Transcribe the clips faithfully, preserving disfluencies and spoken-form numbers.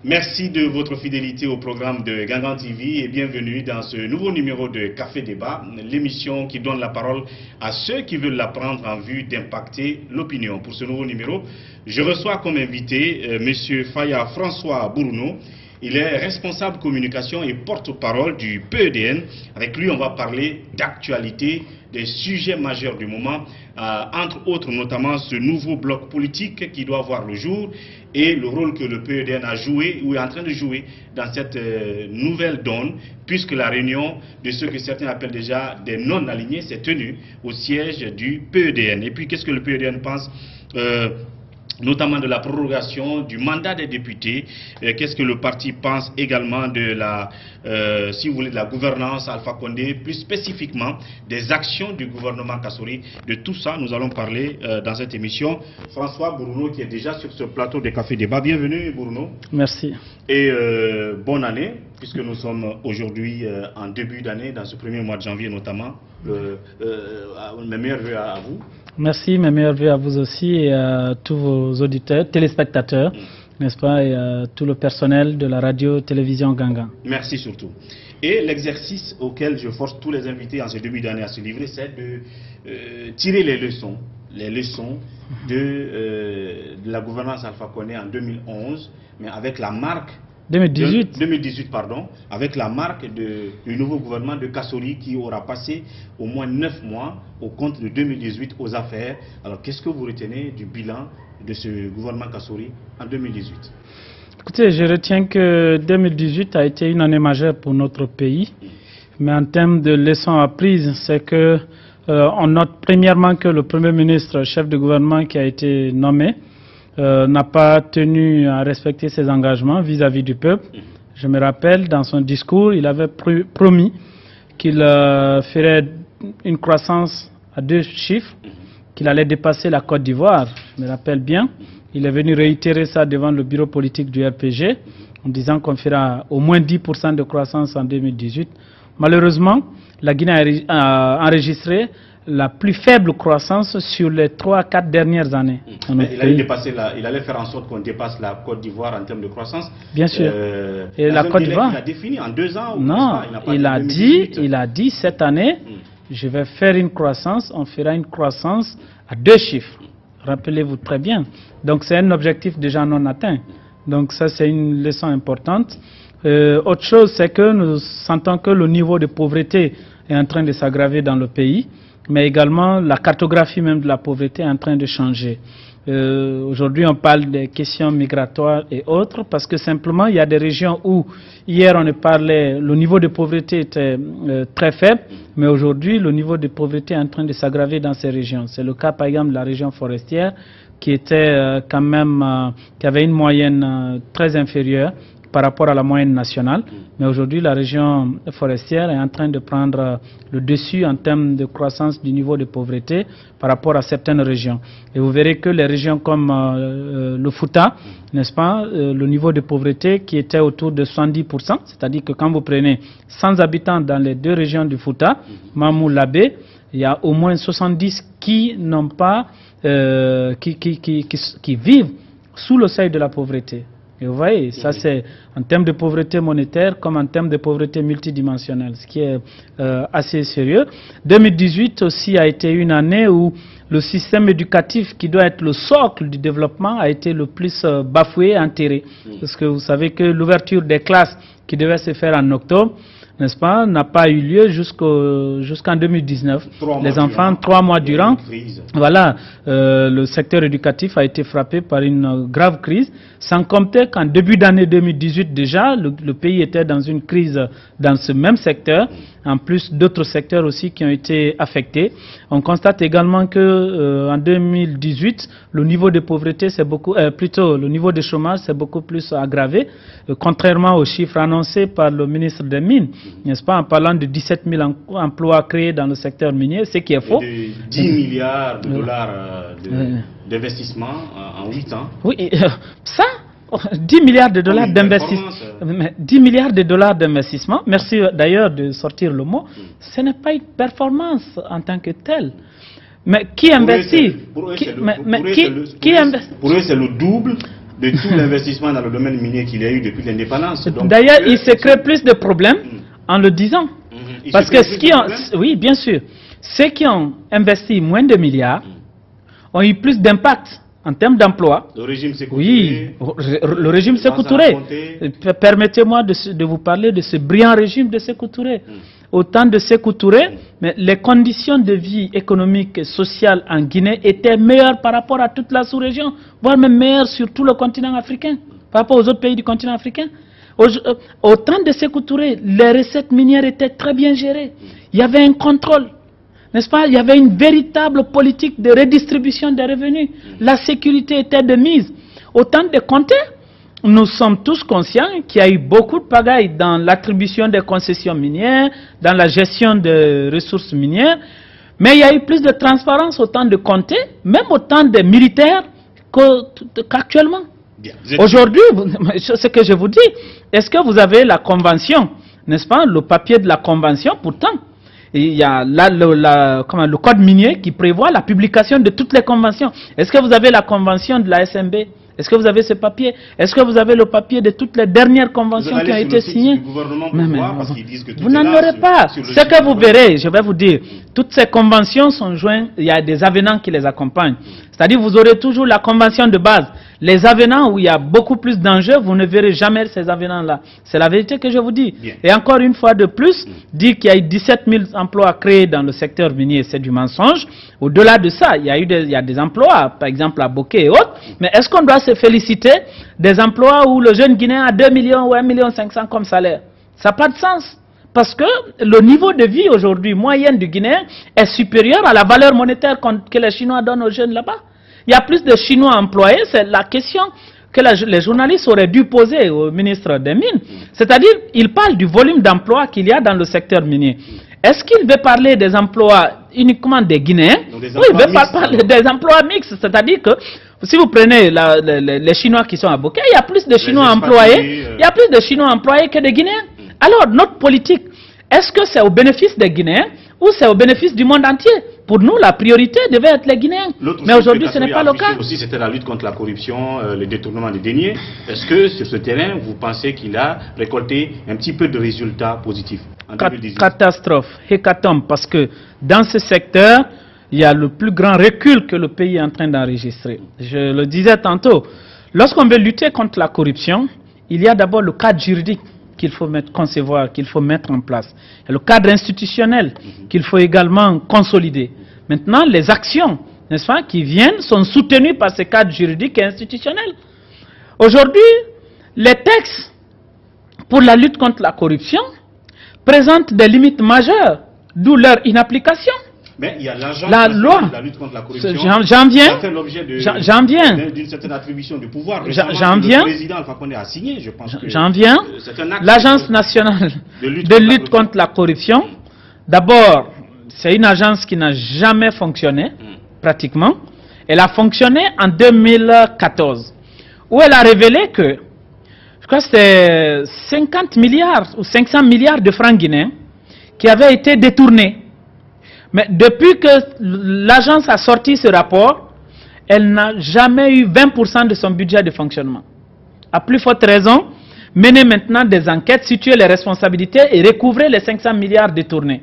Merci de votre fidélité au programme de Gangan T V et bienvenue dans ce nouveau numéro de Café Débat, l'émission qui donne la parole à ceux qui veulent la prendre en vue d'impacter l'opinion. Pour ce nouveau numéro, je reçois comme invité euh, M. Faya François Bourouno. Il est responsable communication et porte-parole du P E D N. Avec lui, on va parler d'actualité, des sujets majeurs du moment, euh, entre autres notamment ce nouveau bloc politique qui doit voir le jour et le rôle que le P E D N a joué ou est en train de jouer dans cette euh, nouvelle donne, puisque la réunion de ceux que certains appellent déjà des non-alignés s'est tenue au siège du P E D N. Et puis, qu'est-ce que le P E D N pense euh, notamment de la prorogation du mandat des députés, euh, qu'est-ce que le parti pense également de la, euh, si vous voulez, de la gouvernance Alpha Condé, plus spécifiquement des actions du gouvernement Kassory. De tout ça, nous allons parler euh, dans cette émission. François Bourouno qui est déjà sur ce plateau de Café Débat. Bienvenue Bourouno. Merci. Et euh, bonne année, puisque nous sommes aujourd'hui euh, en début d'année, dans ce premier mois de janvier notamment. Euh, euh, mes meilleurs vœux à, à vous. Merci, mes meilleurs vœux à vous aussi et à tous vos auditeurs, téléspectateurs, mmh. n'est-ce pas, et à tout le personnel de la radio-télévision Gangan. Merci surtout. Et l'exercice auquel je force tous les invités en ce début d'année à se livrer, c'est de euh, tirer les leçons, les leçons de, euh, de la gouvernance Alpha Condé en deux mille onze, mais avec la marque deux mille dix-huit. deux mille dix-huit, pardon, avec la marque de, du nouveau gouvernement de Kassory qui aura passé au moins neuf mois au compte de deux mille dix-huit aux affaires. Alors, qu'est-ce que vous retenez du bilan de ce gouvernement Kassory en deux mille dix-huit? Écoutez, je retiens que deux mille dix-huit a été une année majeure pour notre pays. Mais en termes de leçons apprises, c'est que euh, on note premièrement que le Premier ministre, chef de gouvernement qui a été nommé, Euh, n'a pas tenu à respecter ses engagements vis-à-vis du peuple. Je me rappelle, dans son discours, il avait pr promis qu'il euh, ferait une croissance à deux chiffres, qu'il allait dépasser la Côte d'Ivoire. Je me rappelle bien. Il est venu réitérer ça devant le bureau politique du R P G, en disant qu'on fera au moins dix pour cent de croissance en deux mille dix-huit. Malheureusement, la Guinée a enregistré la plus faible croissance sur les trois à quatre dernières années. Mmh. Il, allait dépasser la, il allait faire en sorte qu'on dépasse la Côte d'Ivoire en termes de croissance. Bien sûr. Euh, Et la Côte d'Ivoire, il a défini en deux ans. Ou non, il, il, a dit, il a dit cette année, mmh. je vais faire une croissance, on fera une croissance à deux chiffres. Rappelez-vous très bien. Donc c'est un objectif déjà non atteint. Donc ça c'est une leçon importante. Euh, autre chose, c'est que nous sentons que le niveau de pauvreté est en train de s'aggraver dans le pays, mais également la cartographie même de la pauvreté est en train de changer. Euh, Aujourd'hui, on parle des questions migratoires et autres, parce que simplement, il y a des régions où, hier, on parlait, le niveau de pauvreté était euh, très faible, mais aujourd'hui, le niveau de pauvreté est en train de s'aggraver dans ces régions. C'est le cas, par exemple, de la région forestière, qui était euh, quand même, euh, qui avait une moyenne euh, très inférieure par rapport à la moyenne nationale. Mais aujourd'hui, la région forestière est en train de prendre le dessus en termes de croissance du niveau de pauvreté par rapport à certaines régions. Et vous verrez que les régions comme euh, le Fouta, n'est-ce pas, euh, le niveau de pauvreté qui était autour de soixante-dix pour cent, c'est-à-dire que quand vous prenez cent habitants dans les deux régions du Fouta, Mamou, Labé, il y a au moins soixante-dix qui n'ont pas, euh, qui, qui, qui, qui, qui vivent sous le seuil de la pauvreté. Et vous voyez, ça c'est en termes de pauvreté monétaire comme en termes de pauvreté multidimensionnelle, ce qui est euh, assez sérieux. deux mille dix-huit aussi a été une année où le système éducatif qui doit être le socle du développement a été le plus euh, bafoué, enterré. Parce que vous savez que l'ouverture des classes qui devait se faire en octobre, n'est-ce pas, n'a pas eu lieu jusqu'au jusqu'en deux mille dix-neuf. Les enfants, durant, trois mois durant, voilà, euh, le secteur éducatif a été frappé par une euh, grave crise, sans compter qu'en début d'année deux mille dix-huit déjà, le, le pays était dans une crise dans ce même secteur, en plus d'autres secteurs aussi qui ont été affectés. On constate également que euh, en deux mille dix-huit, le niveau de pauvreté, c'est beaucoup, euh, plutôt le niveau de chômage, c'est beaucoup plus aggravé, euh, contrairement aux chiffres annoncés par le ministre des Mines, n'est-ce pas, en parlant de dix-sept mille emplois créés dans le secteur minier, ce qui est faux. Et de dix milliards de dollars euh, d'investissement euh, en huit ans. Oui, euh, ça, dix milliards de dollars d'investissement. dix milliards de dollars d'investissement, merci d'ailleurs de sortir le mot, ce n'est pas une performance en tant que telle. Mais qui investit? Pour eux, c'est le double de tout l'investissement dans le domaine minier qu'il y a eu depuis l'indépendance. D'ailleurs, il se crée plus de problèmes mmh. en le disant. Mmh. Parce que ce qui ont, oui, bien sûr, ceux qui ont investi moins de milliards mmh. ont eu plus d'impact en termes d'emploi. Le régime Sékou Oui, le régime Sékou Touré. Permettez-moi de, de vous parler de ce brillant régime de Sékou Touré. Mmh. Au temps de Sékou Touré, mais les conditions de vie économique et sociale en Guinée étaient meilleures par rapport à toute la sous-région, voire même meilleures sur tout le continent africain, par rapport aux autres pays du continent africain. Au, au temps de Sékou Touré, les recettes minières étaient très bien gérées. Il y avait un contrôle, n'est-ce pas? Il y avait une véritable politique de redistribution des revenus. La sécurité était de mise. Au temps de Conté, nous sommes tous conscients qu'il y a eu beaucoup de pagailles dans l'attribution des concessions minières, dans la gestion des ressources minières, mais il y a eu plus de transparence au temps de Conté, même au temps des militaires qu'actuellement. Aujourd'hui, ce que je vous dis, est-ce que vous avez la convention, n'est-ce pas, le papier de la convention? Pourtant, il y a là le, la, comment, le code minier qui prévoit la publication de toutes les conventions. Est-ce que vous avez la convention de la S M B? Est-ce que vous avez ce papier? Est-ce que vous avez le papier de toutes les dernières conventions qui ont été signées? Mais, mais, vous n'en aurez pas. Ce que vous verrez, je vais vous dire, toutes ces conventions sont jointes, il y a des avenants qui les accompagnent. C'est-à-dire vous aurez toujours la convention de base. Les avenants où il y a beaucoup plus d'enjeux, vous ne verrez jamais ces avenants-là. C'est la vérité que je vous dis. Bien. Et encore une fois de plus, dire qu'il y a eu dix-sept mille emplois créés dans le secteur minier, c'est du mensonge. Au-delà de ça, il y a eu des, il y a des emplois, par exemple à Bokeh et autres. Mais est-ce qu'on doit se féliciter des emplois où le jeune Guinéen a deux millions ou un million cinq cents comme salaire? Ça n'a pas de sens. Parce que le niveau de vie aujourd'hui moyen du Guinéen est supérieur à la valeur monétaire que les Chinois donnent aux jeunes là-bas. Il y a plus de Chinois employés, c'est la question que la, les journalistes auraient dû poser au ministre des Mines. C'est-à-dire, il parle du volume d'emplois qu'il y a dans le secteur minier. Est-ce qu'il veut parler des emplois uniquement des Guinéens? Oui, il veut pas parler des emplois mixtes. C'est-à-dire que si vous prenez la, les, les Chinois qui sont à Bokeh, il y a plus de Chinois employés, euh... il y a plus de Chinois employés que de Guinéens. Alors, notre politique, est-ce que c'est au bénéfice des Guinéens ou c'est au bénéfice du monde entier? Pour nous, la priorité devait être les Guinéens. Mais aujourd'hui, ce n'est pas le cas. Aussi, c'était la lutte contre la corruption, euh, le détournement des deniers. Est-ce que sur ce terrain, vous pensez qu'il a récolté un petit peu de résultats positifs en deux mille dix-huit? Catastrophe, hécatombe, parce que dans ce secteur, il y a le plus grand recul que le pays est en train d'enregistrer. Je le disais tantôt, lorsqu'on veut lutter contre la corruption, il y a d'abord le cadre juridique qu'il faut mettre, concevoir, qu'il faut mettre en place. Et le cadre institutionnel qu'il faut également consolider. Maintenant, les actions, n'est-ce pas, qui viennent sont soutenues par ce cadre juridique et institutionnel. Aujourd'hui, les textes pour la lutte contre la corruption présentent des limites majeures, d'où leur inapplication. Mais il y a l'agence la loi, de la lutte contre la corruption. J'en viens. Ça fait l'objet J'en viens. D'une certaine attribution de pouvoir. J'en viens. Le président Alpha Condé a signé, je pense. J'en viens. L'agence nationale de lutte, de contre, lutte la contre la corruption. D'abord, c'est une agence qui n'a jamais fonctionné, mm. pratiquement. Elle a fonctionné en deux mille quatorze, où elle a révélé que, je crois que c'était cinquante milliards ou cinq cents milliards de francs guinéens qui avaient été détournés. Mais depuis que l'agence a sorti ce rapport, elle n'a jamais eu vingt pour cent de son budget de fonctionnement. À plus forte raison, mener maintenant des enquêtes, situer les responsabilités et recouvrer les cinq cents milliards détournés.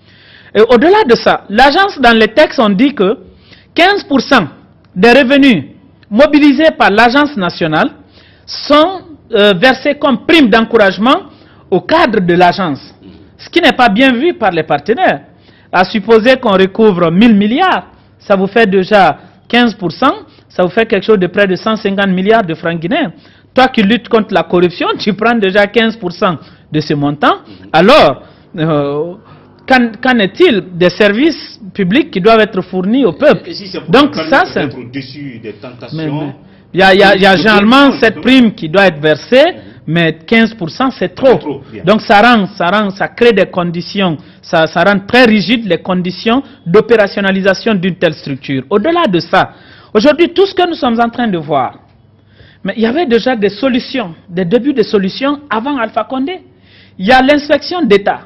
Et au-delà de ça, l'agence, dans les textes, on dit que quinze pour cent des revenus mobilisés par l'agence nationale sont euh, versés comme prime d'encouragement au cadre de l'agence. Ce qui n'est pas bien vu par les partenaires. À supposer qu'on recouvre mille milliards, ça vous fait déjà quinze pour cent, ça vous fait quelque chose de près de cent cinquante milliards de francs guinéens. Toi qui luttes contre la corruption, tu prends déjà quinze pour cent de ce montant. Alors, euh, qu'en est-il des services publics qui doivent être fournis au peuple? Si Donc ça, c'est... au-dessus des tentations... Il y a, y a, y a généralement cette prime qui doit être versée, mais quinze pour cent c'est trop. trop Donc ça rend, ça rend, ça crée des conditions, ça, ça rend très rigides les conditions d'opérationnalisation d'une telle structure. Au-delà de ça, aujourd'hui tout ce que nous sommes en train de voir, mais il y avait déjà des solutions, des débuts de solutions avant Alpha Condé. Il y a l'inspection d'État,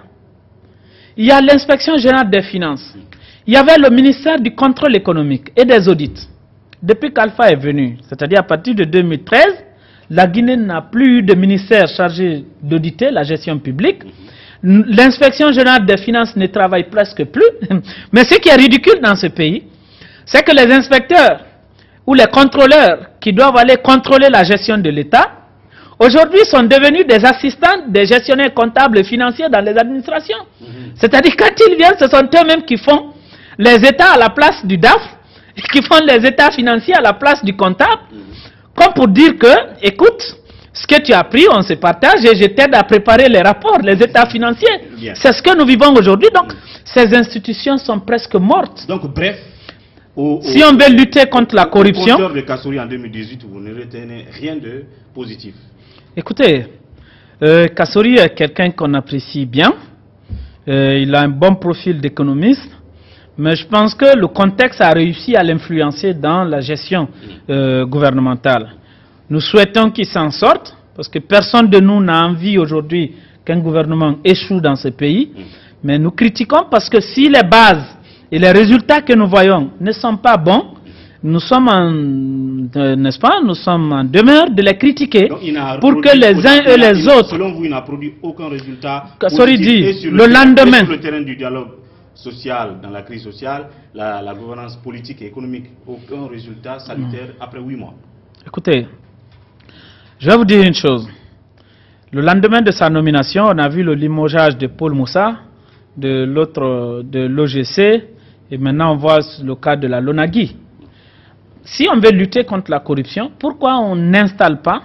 il y a l'inspection générale des finances, il y avait le ministère du contrôle économique et des audits. Depuis qu'Alpha est venu, c'est-à-dire à partir de deux mille treize, la Guinée n'a plus eu de ministère chargé d'auditer la gestion publique. L'inspection générale des finances ne travaille presque plus. Mais ce qui est ridicule dans ce pays, c'est que les inspecteurs ou les contrôleurs qui doivent aller contrôler la gestion de l'État, aujourd'hui sont devenus des assistants des gestionnaires comptables et financiers dans les administrations. Mmh. C'est-à-dire quand ils viennent, ce sont eux-mêmes qui font les états à la place du D A F, et qui font les états financiers à la place du comptable, mmh. comme pour dire que, écoute, ce que tu as pris, on se partage et je t'aide à préparer les rapports, les états financiers. C'est ce que nous vivons aujourd'hui. Donc, mmh. ces institutions sont presque mortes. Donc, bref, au, au, si on veut lutter contre la corruption... Au compteur de Kassory en deux mille dix-huit, vous ne retenez rien de positif. Écoutez, euh, Kassory est quelqu'un qu'on apprécie bien. Euh, il a un bon profil d'économiste. Mais je pense que le contexte a réussi à l'influencer dans la gestion euh, gouvernementale. Nous souhaitons qu'il s'en sorte, parce que personne de nous n'a envie aujourd'hui qu'un gouvernement échoue dans ce pays. Mais nous critiquons parce que si les bases et les résultats que nous voyons ne sont pas bons, nous sommes en, euh, n'est-ce pas, nous sommes en demeure de les critiquer pour que les uns et les autres... Selon vous, il n'a produit aucun résultat Kassory dit, sur le, le lendemain... sur le terrain du dialogue social, dans la crise sociale, la, la gouvernance politique et économique, aucun résultat salutaire mmh. après huit mois. Écoutez, je vais vous dire une chose. Le lendemain de sa nomination, on a vu le limogeage de Paul Moussa, de l'autre, de l'O G C, et maintenant on voit le cas de la Lonagui. Si on veut lutter contre la corruption, pourquoi on n'installe pas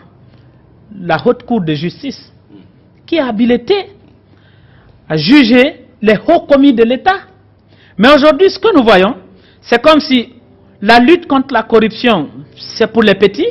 la haute cour de justice qui est habilitée à juger les hauts commis de l'État? Mais aujourd'hui, ce que nous voyons, c'est comme si la lutte contre la corruption, c'est pour les petits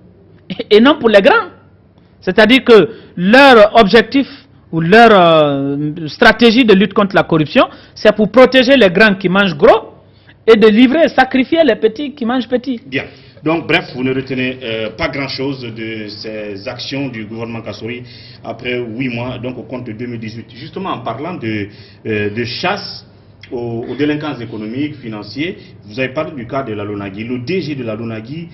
et non pour les grands. C'est-à-dire que leur objectif ou leur euh, stratégie de lutte contre la corruption, c'est pour protéger les grands qui mangent gros et de livrer, sacrifier les petits qui mangent petits. Bien. Donc, bref, vous ne retenez euh, pas grand-chose de ces actions du gouvernement Kassory après huit mois, donc au compte de deux mille dix-huit. Justement, en parlant de, euh, de chasse aux, aux délinquants économiques, financiers, vous avez parlé du cas de la Lonagui. Le D G de la Lonagui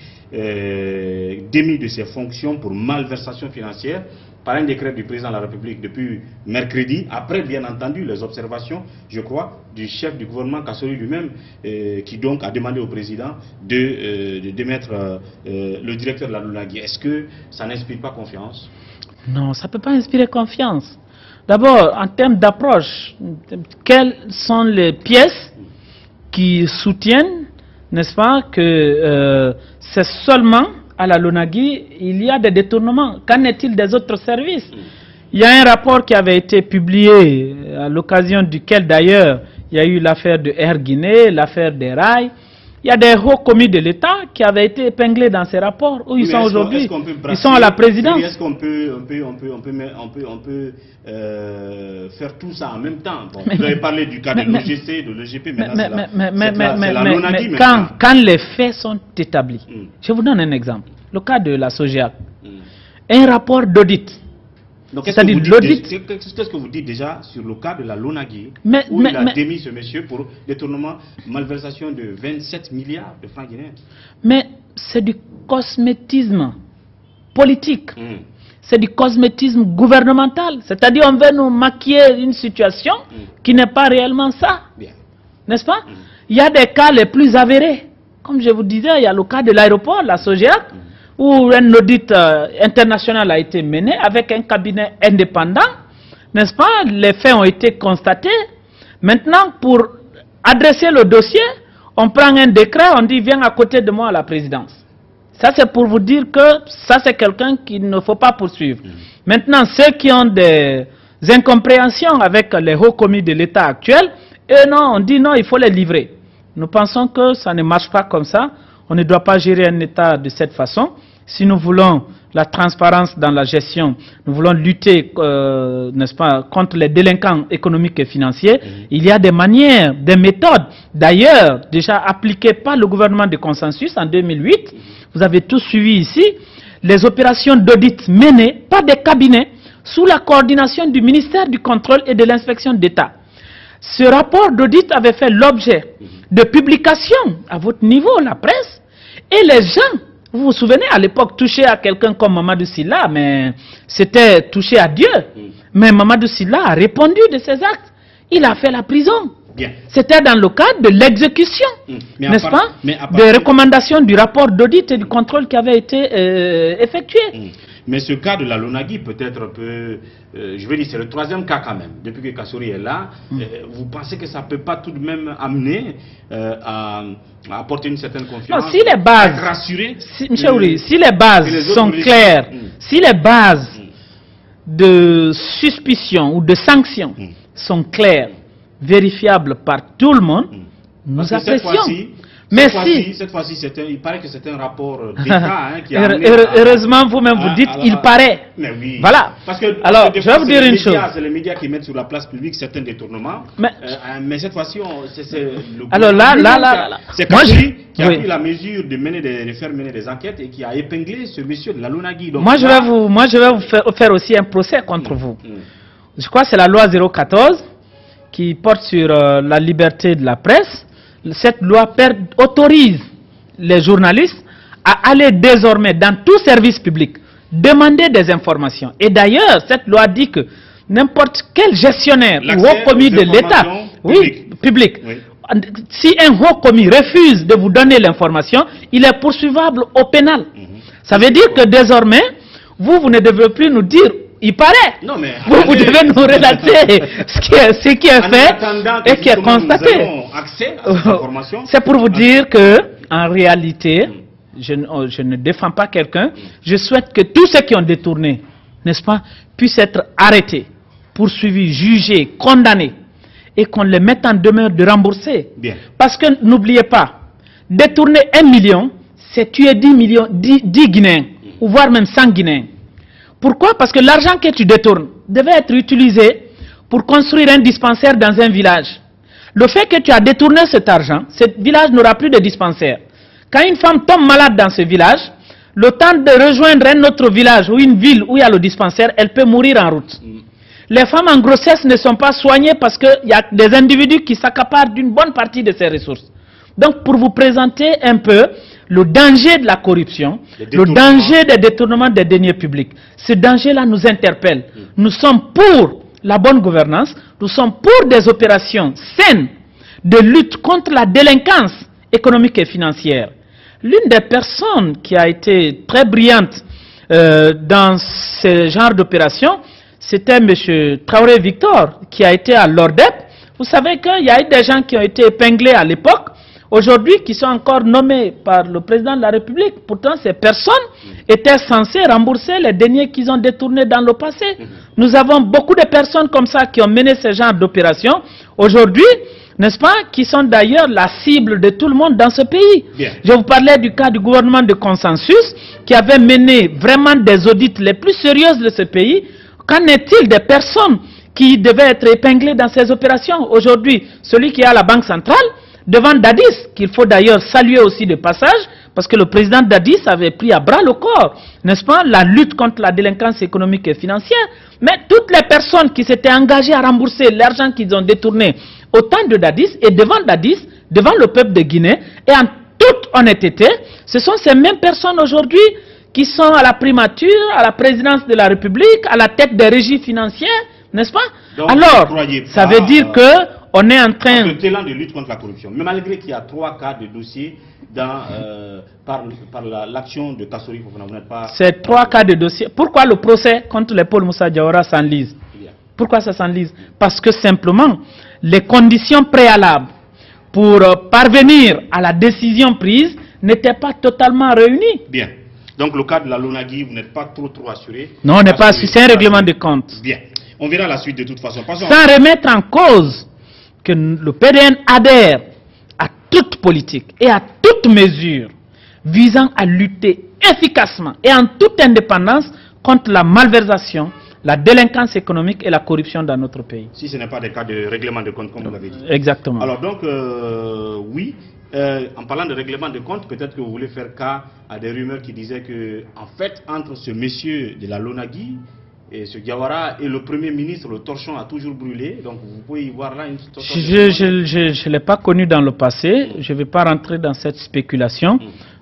euh, démis de ses fonctions pour malversation financière par un décret du président de la République depuis mercredi, après bien entendu les observations, je crois, du chef du gouvernement Kassory lui-même, euh, qui donc a demandé au président de, euh, de démettre euh, le directeur de la Lonagui. Est-ce que ça n'inspire pas confiance? Non, ça ne peut pas inspirer confiance. D'abord, en termes d'approche, quelles sont les pièces qui soutiennent, n'est-ce pas, que euh, c'est seulement à la Lonagui, il y a des détournements. Qu'en est-il des autres services? Il y a un rapport qui avait été publié, à l'occasion duquel d'ailleurs il y a eu l'affaire de Air Guinée, l'affaire des rails. Il y a des hauts commis de l'État qui avaient été épinglés dans ces rapports. Où oui, ils sont aujourd'hui? Ils sont à la présidence. Est-ce qu'on peut, on peut, on peut, on peut, on peut, on peut euh, faire tout ça en même temps? Bon, mais, vous avez parlé du cas mais, de l'O G C, de l'E G P, mais c'est la Lonagui. Quand, quand les faits sont établis, mm. je vous donne un exemple. Le cas de la Sogeac. Mm. Un rapport d'audit. Qu'est-ce que vous dites déjà sur le cas de la Lonagui, mais, où mais, il a mais, démis ce monsieur pour détournement, malversation de vingt-sept milliards de francs guinéens? Mais c'est du cosmétisme politique. Mm. C'est du cosmétisme gouvernemental. C'est-à-dire on veut nous maquiller une situation mm. qui n'est pas réellement ça. N'est-ce pas? Mm. Il y a des cas les plus avérés. Comme je vous disais, il y a le cas de l'aéroport, la Sogeac, mm. où un audit euh, international a été mené avec un cabinet indépendant, n'est-ce pas? Les faits ont été constatés. Maintenant, pour adresser le dossier, on prend un décret, on dit viens à côté de moi à la présidence. Ça, c'est pour vous dire que ça, c'est quelqu'un qu'il ne faut pas poursuivre. Mmh. Maintenant, ceux qui ont des incompréhensions avec les hauts commis de l'État actuel, eux, non, on dit non, il faut les livrer. Nous pensons que ça ne marche pas comme ça. On ne doit pas gérer un État de cette façon. Si nous voulons la transparence dans la gestion, nous voulons lutter, euh, n'est-ce pas, contre les délinquants économiques et financiers, mmh. il y a des manières, des méthodes, d'ailleurs, déjà appliquées par le gouvernement de consensus en deux mille huit. Mmh. Vous avez tous suivi ici les opérations d'audit menées par des cabinets sous la coordination du ministère du Contrôle et de l'Inspection d'État. Ce rapport d'audit avait fait l'objet mmh. de publications à votre niveau, la presse. Et les gens, vous vous souvenez, à l'époque, toucher à quelqu'un comme Mamadou Sylla, mais c'était toucher à Dieu. Mm. Mais Mamadou Sylla a répondu de ses actes. Il a fait la prison. C'était dans le cadre de l'exécution, mm. n'est-ce pas, mais des recommandations du rapport d'audit et du contrôle qui avait été euh, effectué. Mm. Mais ce cas de la Lonagui peut-être un peu, euh, je veux dire, c'est le troisième cas quand même. Depuis que Kassory est là, mm. euh, vous pensez que ça ne peut pas tout de même amener euh, à, à apporter une certaine confiance? Non, si les bases, être rassuré, si, Michel Ouri, si les bases les sont claires, mm. si les bases mm. de suspicion ou de sanction mm. sont claires, vérifiables par tout le monde, mm. nous apprécions. Mais cette si... Fois cette fois-ci, il paraît que c'est un rapport d'État hein, qui a amené heureusement, vous-même vous dites, il paraît. Mais oui. Voilà. Parce que, alors, parce que je vais vous dire une chose. C'est les médias qui mettent sur la place publique certains détournements. Mais, euh, mais cette fois-ci, c'est le alors là, là, là, là, c'est Kassory qui a oui. pris la mesure de, mener des, de faire mener des enquêtes et qui a épinglé ce monsieur de la Lonagui. Moi, je vais vous, moi, je vais vous faire, faire aussi un procès contre mmh, vous. Mmh. Je crois que c'est la loi zéro quatorze qui porte sur euh, la liberté de la presse. Cette loi autorise les journalistes à aller désormais dans tout service public, demander des informations. Et d'ailleurs, cette loi dit que n'importe quel gestionnaire ou haut commis de l'État, oui, public, oui. si un haut commis refuse de vous donner l'information, il est poursuivable au pénal. Mm-hmm. Ça veut dire que désormais, vous, vous ne devez plus nous dire, il paraît. Non, mais vous, allez, vous devez nous relater ce qui est, ce qui est fait et qui est constaté. C'est pour vous dire que, en réalité, mm. je, je ne défends pas quelqu'un. Mm. Je souhaite que tous ceux qui ont détourné, n'est-ce pas, puissent être arrêtés, poursuivis, jugés, condamnés, et qu'on les mette en demeure de rembourser. Bien. Parce que n'oubliez pas, détourner un million, c'est tuer dix millions, dix, dix Guinéens, mm. ou voire même cent Guinéens. Pourquoi? Parce que l'argent que tu détournes devait être utilisé pour construire un dispensaire dans un village. Le fait que tu as détourné cet argent, ce village n'aura plus de dispensaire. Quand une femme tombe malade dans ce village, le temps de rejoindre un autre village ou une ville où il y a le dispensaire, elle peut mourir en route. Mm. Les femmes en grossesse ne sont pas soignées parce qu'il y a des individus qui s'accaparent d'une bonne partie de ces ressources. Donc, pour vous présenter un peu le danger de la corruption, le danger des détournements des deniers publics, ce danger-là nous interpelle. Mm. Nous sommes pour la bonne gouvernance, nous sommes pour des opérations saines de lutte contre la délinquance économique et financière. L'une des personnes qui a été très brillante euh, dans ce genre d'opération, c'était M. Traoré Victor, qui a été à l'ORDEP. Vous savez qu'il y a eu des gens qui ont été épinglés à l'époque, aujourd'hui qui sont encore nommés par le président de la République. Pourtant, ces personnes étaient censées rembourser les deniers qu'ils ont détournés dans le passé. Nous avons beaucoup de personnes comme ça qui ont mené ce genre d'opération aujourd'hui, n'est-ce pas, qui sont d'ailleurs la cible de tout le monde dans ce pays. Bien. Je vous parlais du cas du gouvernement de consensus qui avait mené vraiment des audits les plus sérieuses de ce pays. Qu'en est-il des personnes qui devaient être épinglées dans ces opérations? Aujourd'hui, celui qui est à la Banque centrale, devant Dadis, qu'il faut d'ailleurs saluer aussi de passage, parce que le président Dadis avait pris à bras le corps, n'est-ce pas, la lutte contre la délinquance économique et financière. Mais toutes les personnes qui s'étaient engagées à rembourser l'argent qu'ils ont détourné au temps de Dadis et devant Dadis, devant le peuple de Guinée, et en toute honnêteté, ce sont ces mêmes personnes aujourd'hui qui sont à la primature, à la présidence de la République, à la tête des régies financières, n'est-ce pas? Donc, alors, ça veut dire que on est en train... de de lutte contre la corruption. Mais malgré qu'il y a trois cas de dossiers dans, euh, par, par l'action la, de Kassory, vous n'êtes pas... C'est trois cas de dossiers. Pourquoi le procès contre les Paul Moussa Diawara s'enlise? Pourquoi ça s'enlise? Parce que simplement, les conditions préalables pour euh, parvenir à la décision prise n'étaient pas totalement réunies. Bien. Donc le cas de la Lonagui, vous n'êtes pas trop trop assuré? Non, on n'est pas assuré. C'est un règlement de compte. Bien. On verra la suite de toute façon. Passons. Sans remettre en cause que le P D N adhère à toute politique et à toute mesure visant à lutter efficacement et en toute indépendance contre la malversation, la délinquance économique et la corruption dans notre pays. Si ce n'est pas des cas de règlement de compte, comme vous l'avez dit. Exactement. Alors donc, euh, oui, euh, en parlant de règlement de compte, peut-être que vous voulez faire cas à des rumeurs qui disaient que, en fait, entre ce monsieur de la Lonagui et ce Diawara et le Premier ministre, le torchon a toujours brûlé. Donc vous pouvez y voir là une torchon. Je ne l'ai pas connu dans le passé. Mm. Je ne vais pas rentrer dans cette spéculation. Mm.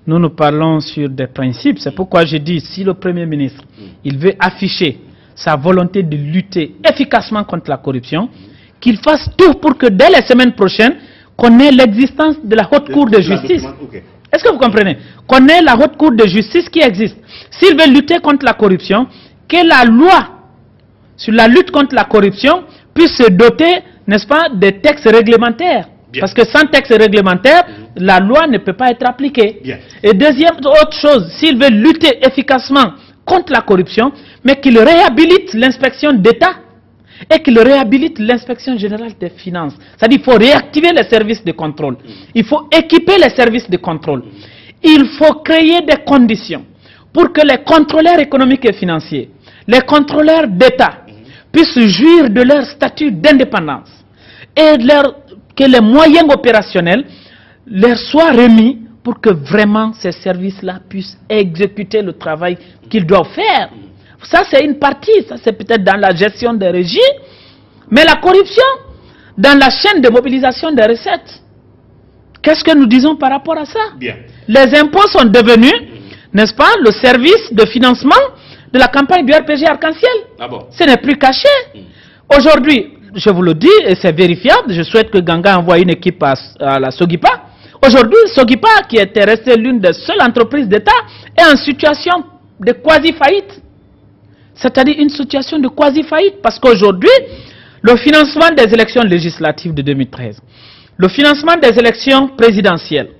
nous nous parlons sur des principes. C'est pourquoi je dis, si le Premier ministre, il veut afficher sa volonté de lutter efficacement contre la corruption, qu'il fasse tout pour que dès les semaines prochaines, qu'on ait l'existence de la Haute Cour de justice. Okay. Est-ce que vous comprenez? Qu'on ait la Haute Cour de justice qui existe. S'il veut lutter contre la corruption, que la loi sur la lutte contre la corruption puisse se doter, n'est-ce pas, des textes réglementaires. Bien. Parce que sans texte réglementaire, mmh. la loi ne peut pas être appliquée. Bien. Et deuxième autre chose, s'il veut lutter efficacement contre la corruption, mais qu'il réhabilite l'inspection d'État et qu'il réhabilite l'inspection générale des finances. C'est-à-dire qu'il faut réactiver les services de contrôle. Mmh. Il faut équiper les services de contrôle. Mmh. Il faut créer des conditions pour que les contrôleurs économiques et financiers, les contrôleurs d'État mmh. puissent jouir de leur statut d'indépendance et leur, que les moyens opérationnels leur soient remis pour que vraiment ces services-là puissent exécuter le travail qu'ils doivent faire. Ça, c'est une partie, ça c'est peut-être dans la gestion des régies, mais la corruption, dans la chaîne de mobilisation des recettes, qu'est-ce que nous disons par rapport à ça? Bien. Les impôts sont devenus, mmh. n'est-ce pas, le service de financement de la campagne du R P G Arc-en-Ciel. Ah bon? Ce n'est plus caché. Mmh. Aujourd'hui, je vous le dis, et c'est vérifiable, je souhaite que Ganga envoie une équipe à, à la Sogipa. Aujourd'hui, Sogipa, qui était restée l'une des seules entreprises d'État, est en situation de quasi-faillite. C'est-à-dire une situation de quasi-faillite, parce qu'aujourd'hui, le financement des élections législatives de deux mille treize, le financement des élections présidentielles,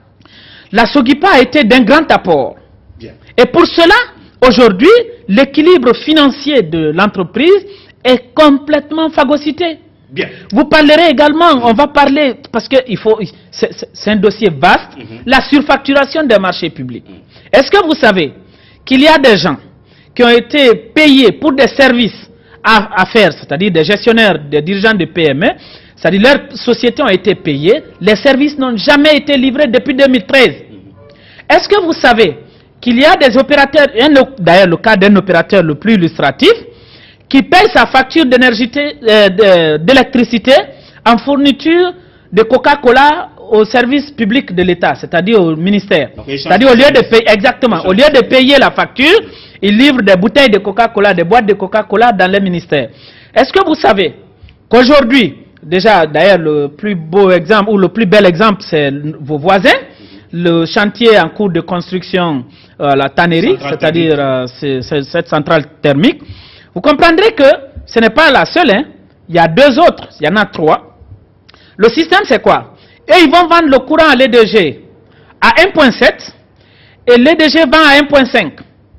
la Sogipa a été d'un grand apport. Bien. Et pour cela, aujourd'hui, l'équilibre financier de l'entreprise est complètement phagocyté. Bien. Vous parlerez également, on va parler, parce que il faut, c'est un dossier vaste, mm-hmm. la surfacturation des marchés publics. Mm. Est-ce que vous savez qu'il y a des gens qui ont été payés pour des services à, à faire, c'est-à-dire des gestionnaires, des dirigeants de P M E, c'est-à-dire leurs sociétés ont été payées, les services n'ont jamais été livrés depuis deux mille treize. Mm-hmm. Est-ce que vous savez qu'il y a des opérateurs, d'ailleurs le cas d'un opérateur le plus illustratif, qui paye sa facture d'électricité en fourniture de Coca-Cola au service public de l'État, c'est-à-dire au ministère. C'est-à-dire au lieu de payer, exactement, au lieu de payer la facture, il livre des bouteilles de Coca-Cola, des boîtes de Coca-Cola dans les ministères. Est-ce que vous savez qu'aujourd'hui, déjà d'ailleurs le plus beau exemple ou le plus bel exemple, c'est vos voisins, le chantier en cours de construction, euh, la tannerie, c'est-à-dire euh, cette centrale thermique. Vous comprendrez que ce n'est pas la seule, hein. Il y a deux autres, il y en a trois. Le système c'est quoi? Et ils vont vendre le courant à l'E D G à un virgule sept et l'E D G vend à un virgule cinq.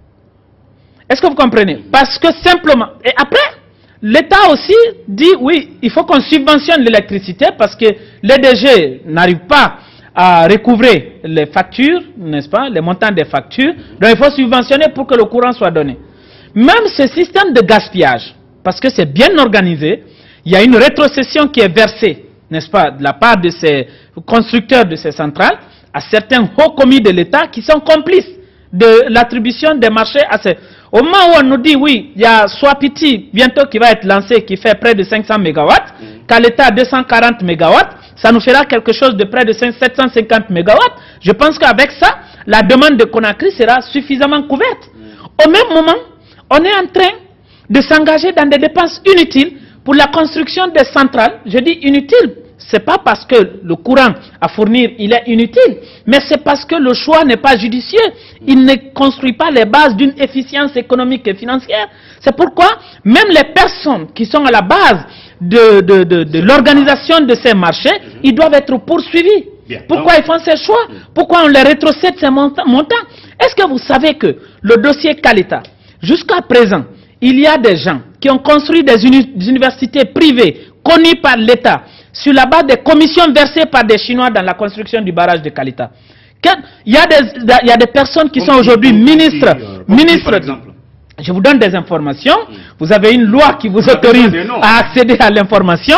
Est-ce que vous comprenez? Parce que simplement, et après, l'État aussi dit oui, il faut qu'on subventionne l'électricité parce que l'E D G n'arrive pas à recouvrer les factures, n'est-ce pas, les montants des factures, donc il faut subventionner pour que le courant soit donné. Même ce système de gaspillage, parce que c'est bien organisé, il y a une rétrocession qui est versée, n'est-ce pas, de la part de ces constructeurs de ces centrales, à certains hauts commis de l'État qui sont complices de l'attribution des marchés à ces... Au moment où on nous dit, oui, il y a Swapiti bientôt qui va être lancé, qui fait près de cinq cents mégawatts, mmh. qu'à l'État deux cent quarante mégawatts, ça nous fera quelque chose de près de sept cent cinquante mégawatts. Je pense qu'avec ça, la demande de Conakry sera suffisamment couverte. Mmh. Au même moment, on est en train de s'engager dans des dépenses inutiles pour la construction des centrales. Je dis inutile, ce n'est pas parce que le courant à fournir il est inutile, mais c'est parce que le choix n'est pas judicieux. Il ne construit pas les bases d'une efficience économique et financière. C'est pourquoi même les personnes qui sont à la base de, de, de, de l'organisation de ces marchés, ils doivent être poursuivis. Bien. Pourquoi ils font ces choix? Pourquoi on les rétrocède ces montants? Est-ce que vous savez que le dossier Kalita, jusqu'à présent, il y a des gens qui ont construit des uni universités privées connues par l'État sur la base des commissions versées par des Chinois dans la construction du barrage de Kalita. Il y a des, il y a des personnes qui sont aujourd'hui ministres, euh, ministres par exemple. Je vous donne des informations. Mmh. Vous avez une loi qui vous autorise à accéder à l'information. Mmh.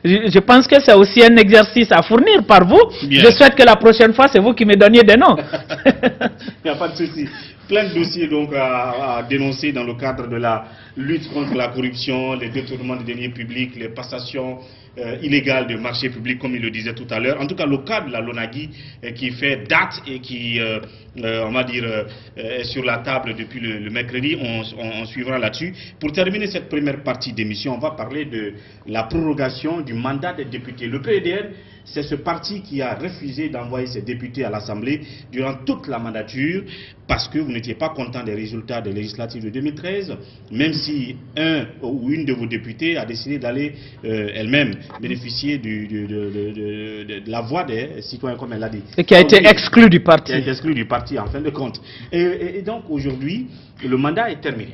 je, je pense que c'est aussi un exercice à fournir par vous. Bien. Je souhaite que la prochaine fois, c'est vous qui me donniez des noms. Il n'y a pas de souci. Plein de dossiers donc à, à dénoncer dans le cadre de la lutte contre la corruption, les détournements de deniers publics, les passations euh, illégales de marchés publics, comme il le disait tout à l'heure. En tout cas, le cas de la Lonagui euh, qui fait date et qui, euh, euh, on va dire, euh, est sur la table depuis le, le mercredi. On, on, on suivra là-dessus. Pour terminer cette première partie d'émission, on va parler de la prorogation du mandat des députés. Le P E D R, c'est ce parti qui a refusé d'envoyer ses députés à l'Assemblée durant toute la mandature parce que vous n'étiez pas content des résultats des législatives de deux mille treize, même si un ou une de vos députés a décidé d'aller euh, elle-même bénéficier du, de, de, de, de, de la voix des citoyens, comme elle l'a dit. Et qui a été exclu du parti. Qui a été exclu du parti, en fin de compte. Et, et, et donc, aujourd'hui, le mandat est terminé.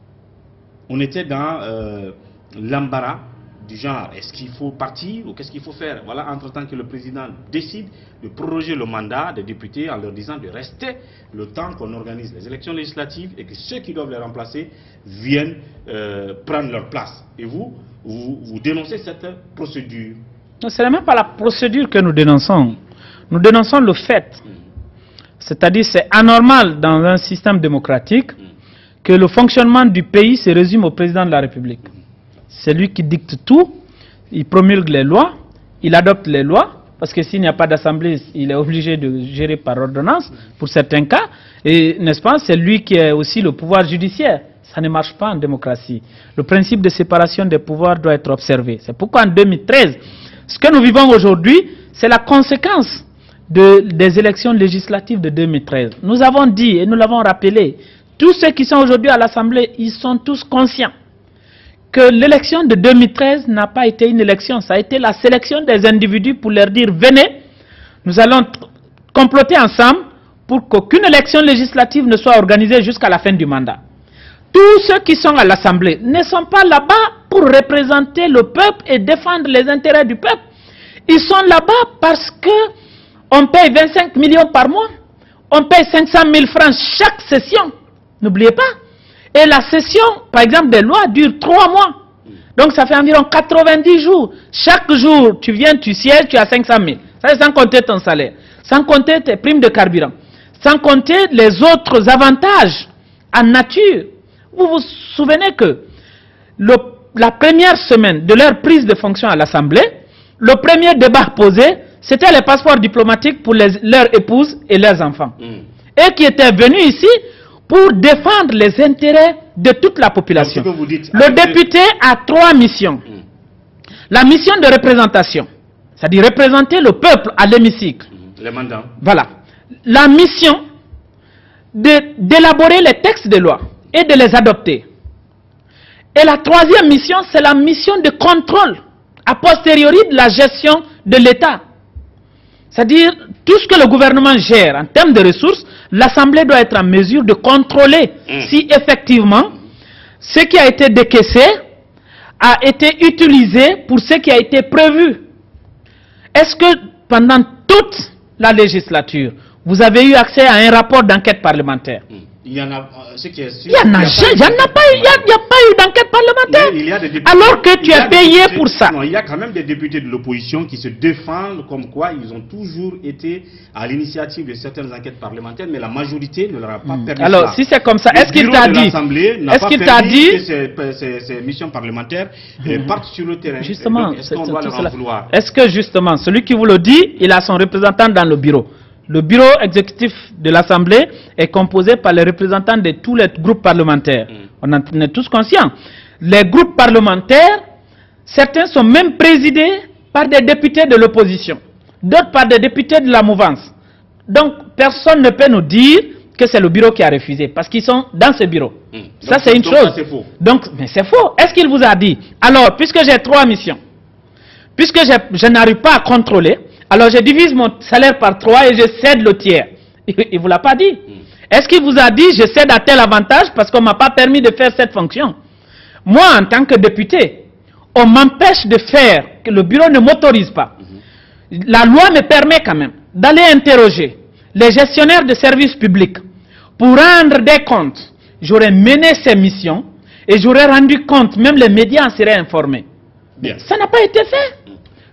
On était dans euh, l'embarras du genre, est-ce qu'il faut partir ou qu'est-ce qu'il faut faire? Voilà, entre-temps que le président décide de proroger le mandat des députés en leur disant de rester le temps qu'on organise les élections législatives et que ceux qui doivent les remplacer viennent euh, prendre leur place. Et vous, vous, vous dénoncez cette procédure? Non, ce n'est même pas la procédure que nous dénonçons. Nous dénonçons le fait. Mmh. C'est-à-dire c'est anormal dans un système démocratique mmh. que le fonctionnement du pays se résume au président de la République. C'est lui qui dicte tout, il promulgue les lois, il adopte les lois, parce que s'il n'y a pas d'assemblée, il est obligé de gérer par ordonnance, pour certains cas, et n'est-ce pas, c'est lui qui est aussi le pouvoir judiciaire. Ça ne marche pas en démocratie. Le principe de séparation des pouvoirs doit être observé. C'est pourquoi en deux mille treize, ce que nous vivons aujourd'hui, c'est la conséquence de, des élections législatives de deux mille treize. Nous avons dit, et nous l'avons rappelé, tous ceux qui sont aujourd'hui à l'Assemblée, ils sont tous conscients que l'élection de deux mille treize n'a pas été une élection, ça a été la sélection des individus pour leur dire, venez, nous allons comploter ensemble pour qu'aucune élection législative ne soit organisée jusqu'à la fin du mandat. Tous ceux qui sont à l'Assemblée ne sont pas là-bas pour représenter le peuple et défendre les intérêts du peuple. Ils sont là-bas parce que on paye vingt-cinq millions par mois, on paye cinq cent mille francs chaque session, n'oubliez pas. Et la session, par exemple, des lois dure trois mois. Donc ça fait environ quatre-vingt-dix jours. Chaque jour, tu viens, tu sièges, tu as cinq cent mille. Ça c'est sans compter ton salaire, sans compter tes primes de carburant, sans compter les autres avantages en nature. Vous vous souvenez que le, la première semaine de leur prise de fonction à l'Assemblée, le premier débat posé, c'était les passeports diplomatiques pour les, leurs épouses et leurs enfants. Mm. Et qui étaient venus ici pour défendre les intérêts de toute la population. Donc, ce que vous dites, le député a trois missions. Mm. La mission de représentation, c'est-à-dire représenter le peuple à l'hémicycle. Mm. Les mandats. Voilà. La mission d'élaborer les textes de loi et de les adopter. Et la troisième mission, c'est la mission de contrôle a posteriori de la gestion de l'État. C'est-à-dire, tout ce que le gouvernement gère en termes de ressources, l'Assemblée doit être en mesure de contrôler mmh. si effectivement ce qui a été décaissé a été utilisé pour ce qui a été prévu. Est-ce que pendant toute la législature, vous avez eu accès à un rapport d'enquête parlementaire? mmh. Il y en a, ce qui est sûr, il n'y en a, a, a pas eu, il y a, il y a pas eu d'enquête parlementaire. Il y a des députés, alors que tu es payé députés, pour ça. Non, il y a quand même des députés de l'opposition qui se défendent comme quoi ils ont toujours été à l'initiative de certaines enquêtes parlementaires, mais la majorité ne leur a pas mmh. permis. Alors, ça. si c'est comme ça, est-ce qu'il t'a dit Est-ce qu'il t'a dit que ces, ces, ces missions parlementaires mmh. partent sur le terrain? Justement, est-ce qu'on doit leur en vouloir? Est-ce que justement, celui qui vous le dit, il a son représentant dans le bureau? Le bureau exécutif de l'Assemblée est composé par les représentants de tous les groupes parlementaires. Mm. On en est tous conscients. Les groupes parlementaires, certains sont même présidés par des députés de l'opposition, d'autres par des députés de la mouvance. Donc, personne ne peut nous dire que c'est le bureau qui a refusé, parce qu'ils sont dans ce bureau. Mm. Ça, c'est une donc chose. Ça, c'est faux. Donc, mais c'est faux. Est-ce qu'il vous a dit, alors, puisque j'ai trois missions, puisque je n'arrive pas à contrôler, alors je divise mon salaire par trois et je cède le tiers. Il ne vous l'a pas dit. Mm. Est-ce qu'il vous a dit je cède à tel avantage parce qu'on ne m'a pas permis de faire cette fonction? Moi, en tant que député, on m'empêche de faire, que le bureau ne m'autorise pas. Mm-hmm. La loi me permet quand même d'aller interroger les gestionnaires de services publics pour rendre des comptes. J'aurais mené ces missions et j'aurais rendu compte, même les médias en seraient informés. Bien. Ça n'a pas été fait.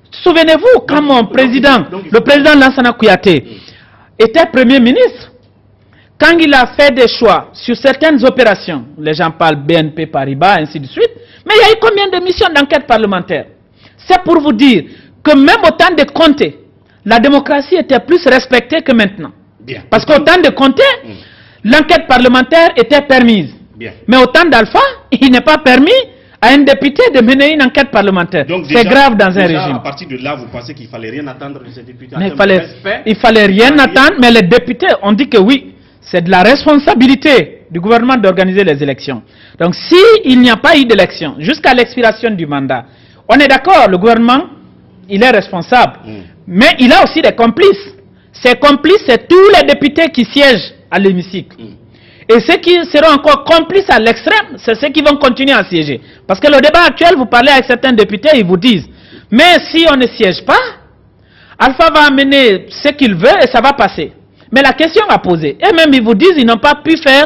Souvenez-vous, quand mon président, donc, donc, le président Lansana Kouyaté, mmh. était Premier ministre, quand il a fait des choix sur certaines opérations, les gens parlent B N P Paribas, ainsi de suite, mais il y a eu combien de missions d'enquête parlementaire? C'est pour vous dire que même au temps de Conté, la démocratie était plus respectée que maintenant. Bien. Parce qu'au temps de Conté, mmh. l'enquête parlementaire était permise. Bien. Mais au temps d'Alpha, il n'est pas permis à un député de mener une enquête parlementaire. C'est grave dans déjà, un régime. À partir de là, vous pensez qu'il ne fallait rien attendre de ces députés? Il fallait, il fallait rien attendre, mais les députés ont dit que oui, c'est de la responsabilité du gouvernement d'organiser les élections. Donc s'il n'y a pas eu d'élection jusqu'à l'expiration du mandat, on est d'accord, le gouvernement, il est responsable. Mm. Mais il a aussi des complices. Ces complices, c'est tous les députés qui siègent à l'hémicycle. Mm. Et ceux qui seront encore complices à l'extrême, c'est ceux qui vont continuer à siéger. Parce que le débat actuel, vous parlez avec certains députés, ils vous disent, mais si on ne siège pas, Alpha va amener ce qu'il veut et ça va passer. Mais la question à poser, et même ils vous disent, ils n'ont pas pu faire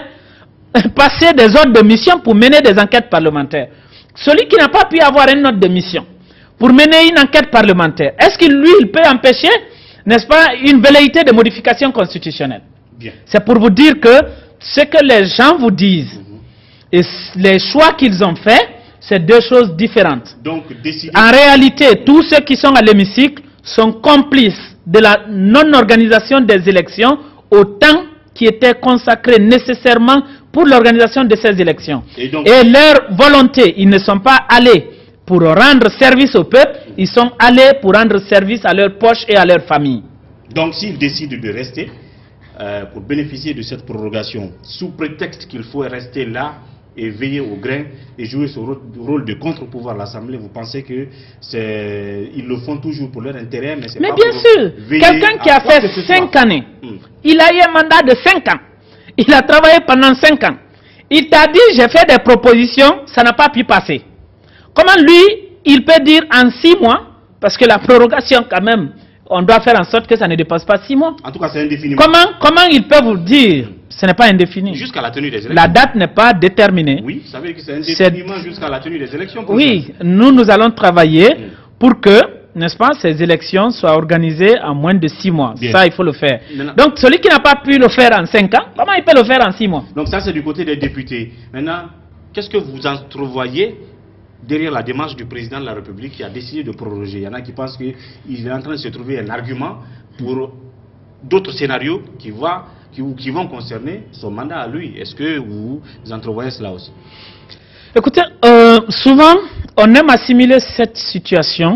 passer des ordres de mission pour mener des enquêtes parlementaires. Celui qui n'a pas pu avoir un ordre de mission pour mener une enquête parlementaire, est-ce qu'il lui, il peut empêcher, n'est-ce pas, une velléité de modification constitutionnelle? C'est pour vous dire que ce que les gens vous disent mm-hmm. et les choix qu'ils ont faits, c'est deux choses différentes. Donc, décider... En réalité, tous ceux qui sont à l'hémicycle sont complices de la non-organisation des élections au temps qui était consacré nécessairement pour l'organisation de ces élections. Et, donc, et leur volonté, ils ne sont pas allés pour rendre service au peuple, ils sont allés pour rendre service à leurs poches et à leur famille. Donc s'ils décident de rester, euh, pour bénéficier de cette prorogation, sous prétexte qu'il faut rester là et veiller au grain et jouer ce rôle de contre-pouvoir à l'Assemblée, vous pensez que c'est ils le font toujours pour leur intérêt, mais c'est mais pas bien pour sûr, quelqu'un qui a fait cinq années, hmm. il a eu un mandat de cinq ans, il a travaillé pendant cinq ans, il t'a dit j'ai fait des propositions, ça n'a pas pu passer. Comment lui, il peut dire en six mois, parce que la prorogation quand même, on doit faire en sorte que ça ne dépasse pas six mois. En tout cas, c'est indéfini. Comment, comment il peut vous dire, ce n'est pas indéfini. Jusqu'à la tenue des élections. La date n'est pas déterminée. Oui, ça veut dire que c'est indéfiniment jusqu'à la tenue des élections. Oui, nous, nous allons travailler mmh. pour que, n'est-ce pas, ces élections soient organisées en moins de six mois. Bien. Ça, il faut le faire. Maintenant, donc, celui qui n'a pas pu le faire en cinq ans, comment il peut le faire en six mois? Donc, ça, c'est du côté des députés. Maintenant, qu'est-ce que vous entrevoyez derrière la démarche du président de la République qui a décidé de proroger? Il y en a qui pensent qu'il est en train de se trouver un argument pour d'autres scénarios qui, voient, qui, qui vont concerner son mandat à lui. Est-ce que vous entrevoyez cela aussi? Écoutez, euh, souvent, on aime assimiler cette situation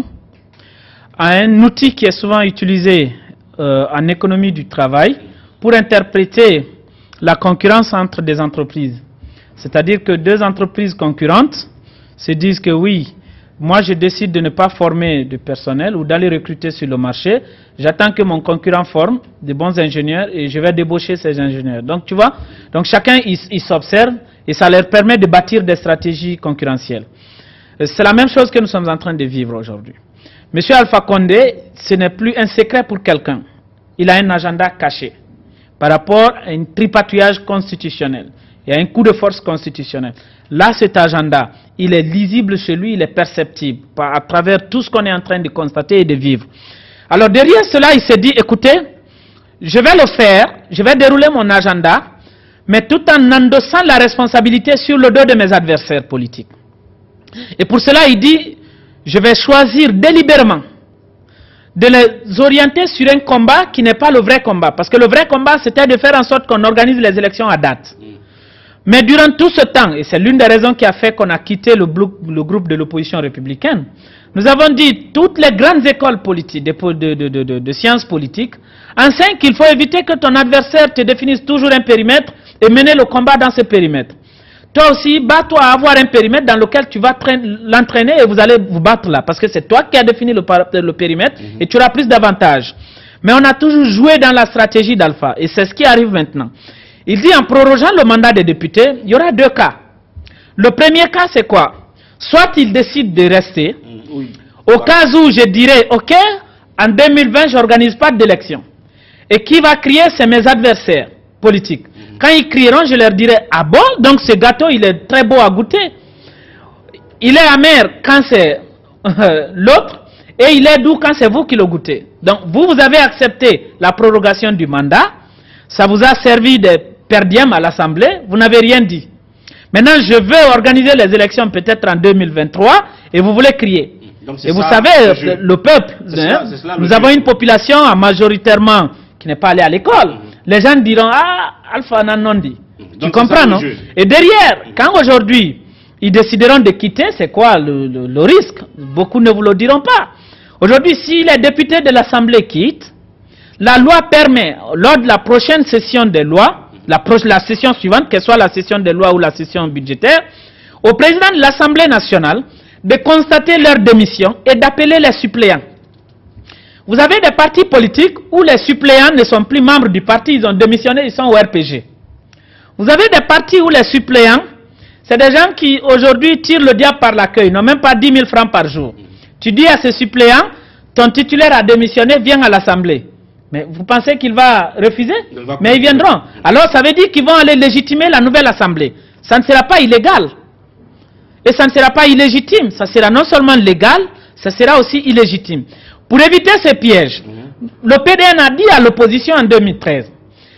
à un outil qui est souvent utilisé euh, en économie du travail pour interpréter la concurrence entre des entreprises. C'est-à-dire que deux entreprises concurrentes se disent que oui, moi je décide de ne pas former de personnel ou d'aller recruter sur le marché, j'attends que mon concurrent forme de bons ingénieurs et je vais débaucher ces ingénieurs. Donc tu vois, donc chacun il, il s'observe et ça leur permet de bâtir des stratégies concurrentielles. C'est la même chose que nous sommes en train de vivre aujourd'hui. Monsieur Alpha Condé, ce n'est plus un secret pour quelqu'un. Il a un agenda caché par rapport à un tripatouillage constitutionnel et à un coup de force constitutionnel. Là, cet agenda, il est lisible chez lui, il est perceptible à travers tout ce qu'on est en train de constater et de vivre. Alors derrière cela, il s'est dit, écoutez, je vais le faire, je vais dérouler mon agenda, mais tout en endossant la responsabilité sur le dos de mes adversaires politiques. Et pour cela, il dit, je vais choisir délibérément de les orienter sur un combat qui n'est pas le vrai combat. Parce que le vrai combat, c'était de faire en sorte qu'on organise les élections à date. Mais durant tout ce temps, et c'est l'une des raisons qui a fait qu'on a quitté le, le groupe de l'opposition républicaine, nous avons dit, toutes les grandes écoles politiques, de, de, de, de, de sciences politiques, enseignent qu'il faut éviter que ton adversaire te définisse toujours un périmètre et mener le combat dans ce périmètre. Toi aussi, bats-toi à avoir un périmètre dans lequel tu vas l'entraîner et vous allez vous battre là, parce que c'est toi qui as défini le, le périmètre mm-hmm. et tu auras plus d'avantages. Mais on a toujours joué dans la stratégie d'Alpha et c'est ce qui arrive maintenant. Il dit en prorogeant le mandat des députés, il y aura deux cas. Le premier cas, c'est quoi? Soit il décide de rester, mmh, oui. au cas où je dirais, ok, en deux mille vingt, je n'organise pas d'élection. Et qui va crier, c'est mes adversaires politiques. Mmh. Quand ils crieront, je leur dirai, ah bon, donc ce gâteau, il est très beau à goûter. Il est amer quand c'est euh, l'autre, et il est doux quand c'est vous qui le goûtez. Donc vous, vous avez accepté la prorogation du mandat, ça vous a servi de perdième à l'Assemblée, vous n'avez rien dit. Maintenant, je veux organiser les élections peut-être en deux mille vingt-trois et vous voulez crier. Donc, et vous ça, savez, le, le peuple, hein, cela, cela, nous avons jeu. une population majoritairement qui n'est pas allée à l'école. Mmh. Les gens diront, ah, Alpha Nanondi. Mmh. Tu comprends, non? Et derrière, mmh. quand aujourd'hui, ils décideront de quitter, c'est quoi le, le, le risque? Beaucoup ne vous le diront pas. Aujourd'hui, si les députés de l'Assemblée quittent, la loi permet, lors de la prochaine session des lois, la, la session suivante, que ce soit la session des lois ou la session budgétaire, au président de l'Assemblée nationale de constater leur démission et d'appeler les suppléants. Vous avez des partis politiques où les suppléants ne sont plus membres du parti, ils ont démissionné, ils sont au R P G. Vous avez des partis où les suppléants, c'est des gens qui aujourd'hui tirent le diable par la queue, ils n'ont même pas dix mille francs par jour. Tu dis à ces suppléants, ton titulaire a démissionné, viens à l'Assemblée. Mais vous pensez qu'il va refuser? il va Mais ils viendront. Alors ça veut dire qu'ils vont aller légitimer la nouvelle Assemblée. Ça ne sera pas illégal. Et ça ne sera pas illégitime. Ça sera non seulement légal, ça sera aussi illégitime. Pour éviter ces pièges, mmh. le P D N a dit à l'opposition en deux mille treize,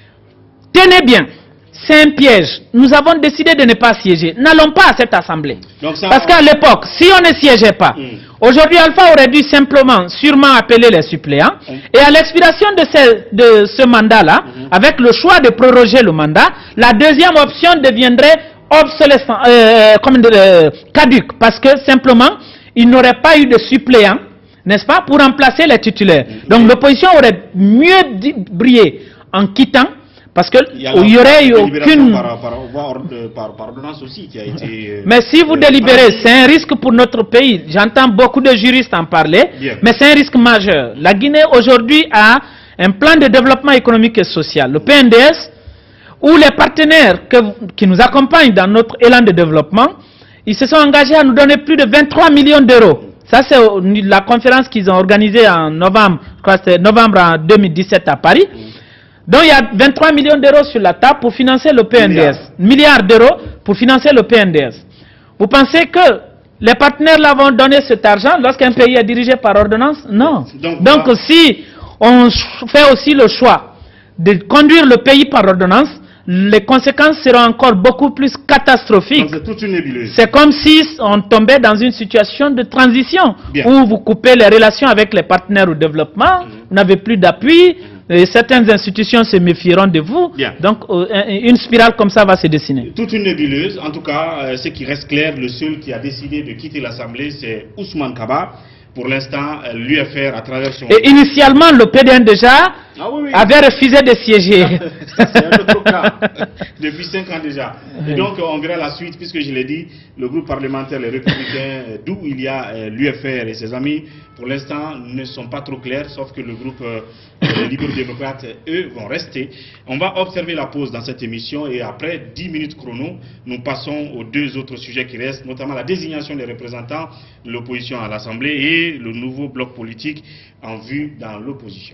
tenez bien, c'est un piège. Nous avons décidé de ne pas siéger. N'allons pas à cette assemblée. Donc ça, Parce qu'à l'époque, si on ne siégeait pas, mmh. aujourd'hui Alpha aurait dû simplement, sûrement appeler les suppléants. Mmh. Et à l'expiration de ce, de ce mandat-là, mmh. avec le choix de proroger le mandat, la deuxième option deviendrait obsolescent, euh, comme de, euh, caduque. Parce que simplement, il n'aurait pas eu de suppléants, n'est-ce pas, pour remplacer les titulaires. Mmh. Donc l'opposition aurait mieux brillé en quittant. Parce qu'il n'y aurait eu aucune... Par, par, par, par ordonnance aussi qui a été... Mais si vous euh, délibérez, c'est un risque pour notre pays. J'entends beaucoup de juristes en parler, Bien. mais c'est un risque majeur. La Guinée aujourd'hui a un plan de développement économique et social, le P N D S, où les partenaires que, qui nous accompagnent dans notre élan de développement, ils se sont engagés à nous donner plus de vingt-trois millions d'euros. Ça, c'est la conférence qu'ils ont organisée en novembre, je crois que c'était novembre en deux mille dix-sept à Paris. Donc il y a vingt-trois millions d'euros sur la table pour financer le P N D S. Milliards d'euros pour financer le P N D S. Vous pensez que les partenaires là vont donner cet argent lorsqu'un pays est dirigé par ordonnance? Non. Donc, Donc voilà. si on fait aussi le choix de conduire le pays par ordonnance, les conséquences seront encore beaucoup plus catastrophiques. C'est comme si on tombait dans une situation de transition Bien. où vous coupez les relations avec les partenaires au développement, mmh. vous n'avez plus d'appui, mmh. et certaines institutions se méfieront de vous. Bien. Donc euh, une spirale comme ça va se dessiner. Toute une nébuleuse. En tout cas, euh, ce qui reste clair, le seul qui a décidé de quitter l'Assemblée, c'est Ousmane Kaba. Pour l'instant, euh, l'U F R à travers son... Et initialement, le P D N déjà ah oui, oui. avait refusé de siéger. C'est un autre cas. Depuis cinq ans déjà. Et donc, on verra la suite, puisque je l'ai dit, le groupe parlementaire, les Républicains, d'où il y a euh, l'U F R et ses amis, pour l'instant, ne sont pas trop clairs, sauf que le groupe euh, les libéraux démocrates, eux, vont rester. On va observer la pause dans cette émission et après dix minutes chrono, nous passons aux deux autres sujets qui restent, notamment la désignation des représentants de l'opposition à l'Assemblée et le nouveau bloc politique en vue dans l'opposition.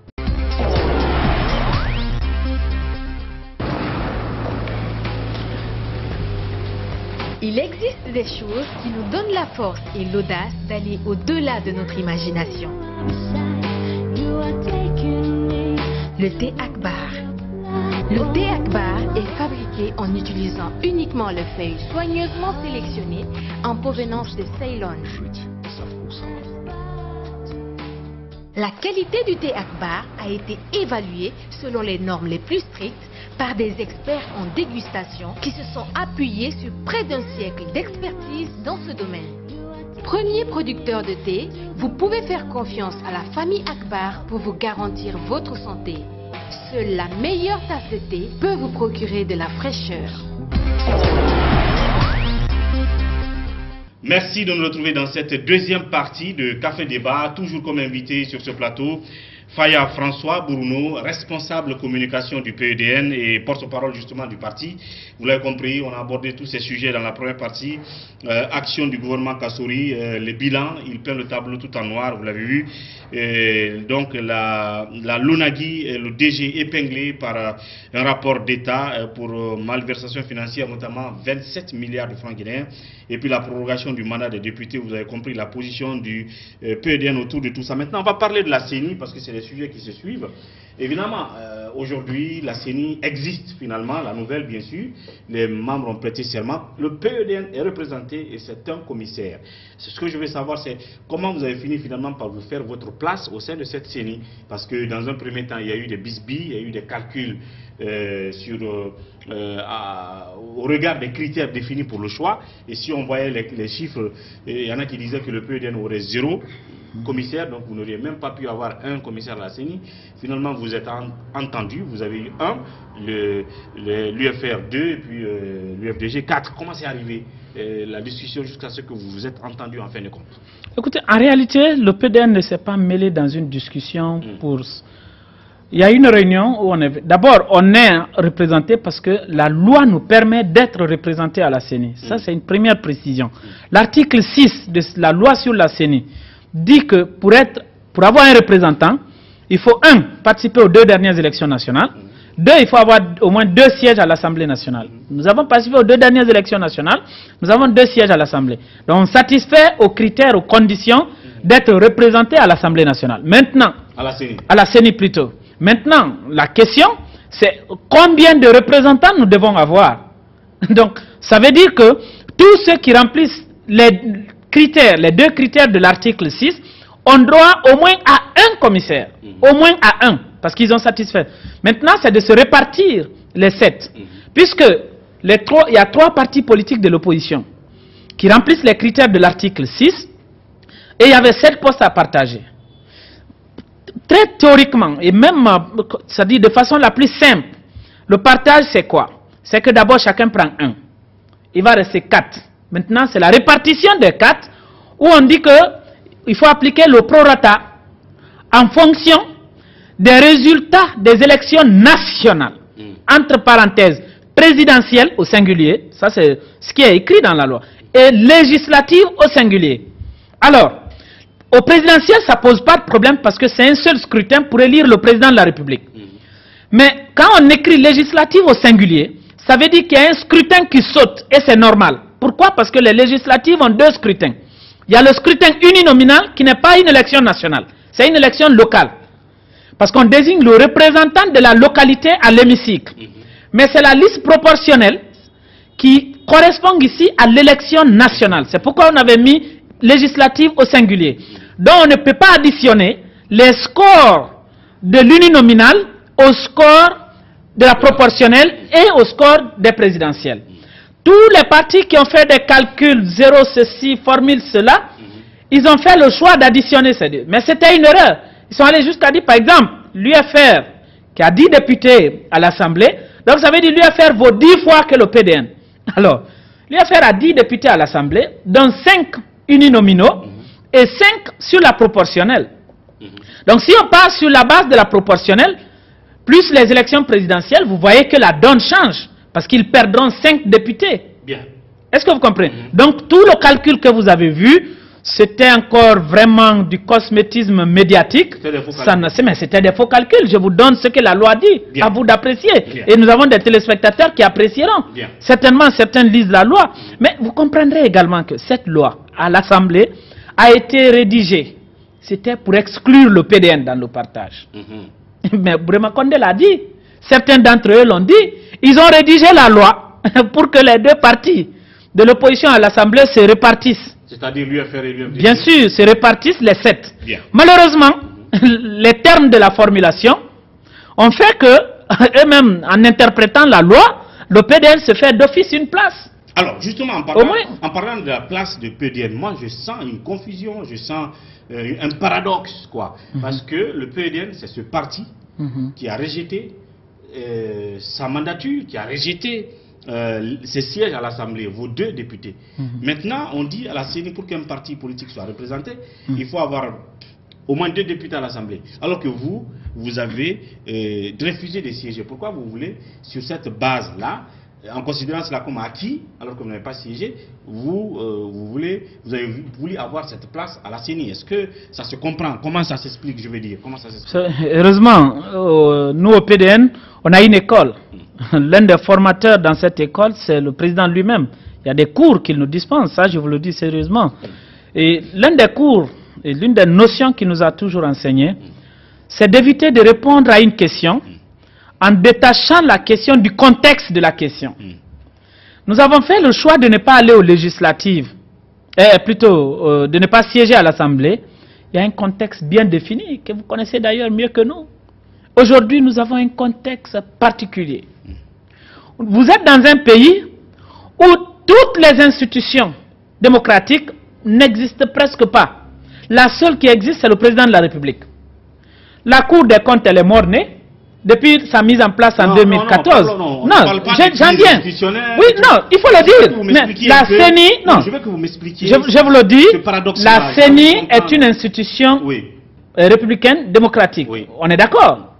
Il existe des choses qui nous donnent la force et l'audace d'aller au-delà de notre imagination. Le thé Akbar. Le thé Akbar est fabriqué en utilisant uniquement les feuilles soigneusement sélectionnées en provenance de Ceylon. La qualité du thé Akbar a été évaluée selon les normes les plus strictes par des experts en dégustation qui se sont appuyés sur près d'un siècle d'expertise dans ce domaine. Premier producteur de thé, vous pouvez faire confiance à la famille Akbar pour vous garantir votre santé. Seule la meilleure tasse de thé peut vous procurer de la fraîcheur. Merci de nous retrouver dans cette deuxième partie de Café Débat, toujours comme invité sur ce plateau, Faya François Bruno, responsable communication du P E D N et porte-parole justement du parti. Vous l'avez compris, on a abordé tous ces sujets dans la première partie. Euh, action du gouvernement Kassory, euh, les bilans, il peint le tableau tout en noir, vous l'avez vu. Et donc la, la Lonagui, le D G épinglé par euh, un rapport d'État euh, pour euh, malversation financière, notamment vingt-sept milliards de francs guinéens. Et puis la prorogation du mandat des députés, vous avez compris la position du euh, P E D N autour de tout ça. Maintenant, on va parler de la C E N I parce que c'est des sujets qui se suivent. Évidemment, euh, aujourd'hui, la C E N I existe finalement, la nouvelle bien sûr. Les membres ont prêté serment. Le P E D N est représenté et c'est un commissaire. Ce que je veux savoir, c'est comment vous avez fini finalement par vous faire votre place au sein de cette C E N I. Parce que dans un premier temps, il y a eu des bisbilles, il y a eu des calculs euh, sur, euh, euh, à, au regard des critères définis pour le choix. Et si on voyait les, les chiffres, il y en a qui disaient que le P E D N aurait zéro commissaire, donc vous n'auriez même pas pu avoir un commissaire à la C E N I. Finalement, vous êtes en, entendu, vous avez eu un, l'U F R deux et puis euh, l'U F D G quatre. Comment c'est arrivé euh, la discussion jusqu'à ce que vous vous êtes entendu en fin de compte? Écoutez, en réalité, le P D N ne s'est pas mêlé dans une discussion mm. pour... Il y a une réunion où on est... D'abord, on est représenté parce que la loi nous permet d'être représenté à la C E N I. Mm. Ça, c'est une première précision. Mm. L'article six de la loi sur la C E N I dit que pour, être, pour avoir un représentant, il faut, un, participer aux deux dernières élections nationales. Deux, il faut avoir au moins deux sièges à l'Assemblée nationale. Nous avons participé aux deux dernières élections nationales. Nous avons deux sièges à l'Assemblée. Donc, on satisfait aux critères, aux conditions d'être représenté à l'Assemblée nationale. Maintenant, à la C E N I. À la C E N I plutôt. Maintenant, la question, c'est combien de représentants nous devons avoir. Donc, ça veut dire que tous ceux qui remplissent les critères, les deux critères de l'article six, ont droit au moins à un commissaire. Mmh. Au moins à un, parce qu'ils ont satisfait. Maintenant, c'est de se répartir les sept. Mmh. Puisque les trois, il y a trois partis politiques de l'opposition qui remplissent les critères de l'article six, et il y avait sept postes à partager. Très théoriquement, et même, c'est-à-dire de façon la plus simple, le partage c'est quoi? C'est que d'abord chacun prend un. Il va rester quatre. Maintenant, c'est la répartition des quatre où on dit qu'il faut appliquer le prorata en fonction des résultats des élections nationales. Mm. Entre parenthèses, présidentielles au singulier, ça c'est ce qui est écrit dans la loi, et législatives au singulier. Alors, au présidentiel, ça ne pose pas de problème parce que c'est un seul scrutin pour élire le président de la République. Mm. Mais quand on écrit législative au singulier, ça veut dire qu'il y a un scrutin qui saute et c'est normal. Pourquoi? Parce que les législatives ont deux scrutins. Il y a le scrutin uninominal qui n'est pas une élection nationale, c'est une élection locale. Parce qu'on désigne le représentant de la localité à l'hémicycle. Mm-hmm. Mais c'est la liste proportionnelle qui correspond ici à l'élection nationale. C'est pourquoi on avait mis législative au singulier. Donc on ne peut pas additionner les scores de l'uninominal au score de la proportionnelle et au score des présidentielles. Tous les partis qui ont fait des calculs, zéro ceci, formule cela, mm-hmm. ils ont fait le choix d'additionner ces deux. Mais c'était une erreur. Ils sont allés jusqu'à dire, par exemple, l'U F R, qui a dix députés à l'Assemblée, donc ça veut dire l'U F R vaut dix fois que le P D N. Alors, l'U F R a dix députés à l'Assemblée, dont cinq uninominaux mm-hmm. et cinq sur la proportionnelle. Mm-hmm. Donc si on part sur la base de la proportionnelle, plus les élections présidentielles, vous voyez que la donne change. Parce qu'ils perdront cinq députés. Bien. Est-ce que vous comprenez? Mm-hmm. Donc, tout le calcul que vous avez vu, c'était encore vraiment du cosmétisme médiatique. C'était des faux calculs. Je vous donne ce que la loi dit. Bien. À vous d'apprécier. Et nous avons des téléspectateurs qui apprécieront. Bien. Certainement, certains lisent la loi. Mm-hmm. Mais vous comprendrez également que cette loi, à l'Assemblée, a été rédigée. C'était pour exclure le P D N dans le partage. Mm-hmm. Mais Bourema Condé l'a dit. Certains d'entre eux l'ont dit. Ils ont rédigé la loi pour que les deux partis de l'opposition à l'Assemblée se répartissent. C'est-à-dire l'U F R et l'U F D G. Bien sûr, se répartissent les sept. Bien. Malheureusement, mm-hmm. les termes de la formulation ont fait que, eux-mêmes, en interprétant la loi, le P D N se fait d'office une place. Alors, justement, en parlant, en parlant de la place de P D N, moi, je sens une confusion, je sens euh, un paradoxe, quoi. Mm-hmm. Parce que le P D N, c'est ce parti mm-hmm. qui a rejeté Euh, sa mandature, qui a rejeté euh, ses sièges à l'Assemblée, vos deux députés. Mm-hmm. Maintenant, on dit à la C E N I, pour qu'un parti politique soit représenté, mm-hmm. il faut avoir au moins deux députés à l'Assemblée. Alors que vous, vous avez euh, refusé de siéger. Pourquoi vous voulez, sur cette base-là, en considérant cela comme acquis, alors que vous n'avez pas siégé, vous, euh, vous, voulez, vous avez voulu avoir cette place à la C E N I. Est-ce que ça se comprend? Comment ça s'explique, je veux dire? Comment ça s'explique? Heureusement, euh, nous au P D N, on a une école. Mm. L'un des formateurs dans cette école, c'est le président lui-même. Il y a des cours qu'il nous dispense, ça je vous le dis sérieusement. Mm. Et l'un des cours, et l'une des notions qu'il nous a toujours enseigné, mm. c'est d'éviter de répondre à une question mm. en détachant la question du contexte de la question. Mm. Nous avons fait le choix de ne pas aller aux législatives, eh, plutôt euh, de ne pas siéger à l'Assemblée. Il y a un contexte bien défini, que vous connaissez d'ailleurs mieux que nous. Aujourd'hui, nous avons un contexte particulier. Mm. Vous êtes dans un pays où toutes les institutions démocratiques n'existent presque pas. La seule qui existe, c'est le président de la République. La Cour des comptes, elle est morte-née. Depuis sa mise en place en non, deux mille quatorze. Non, non, non, non j'en viens. Oui, non, il faut le dire. Mais la C E N I, non, je veux que vous m'expliquiez. Je, je vous le dis, la C E N I est une institution oui. républicaine démocratique. Oui. On est d'accord.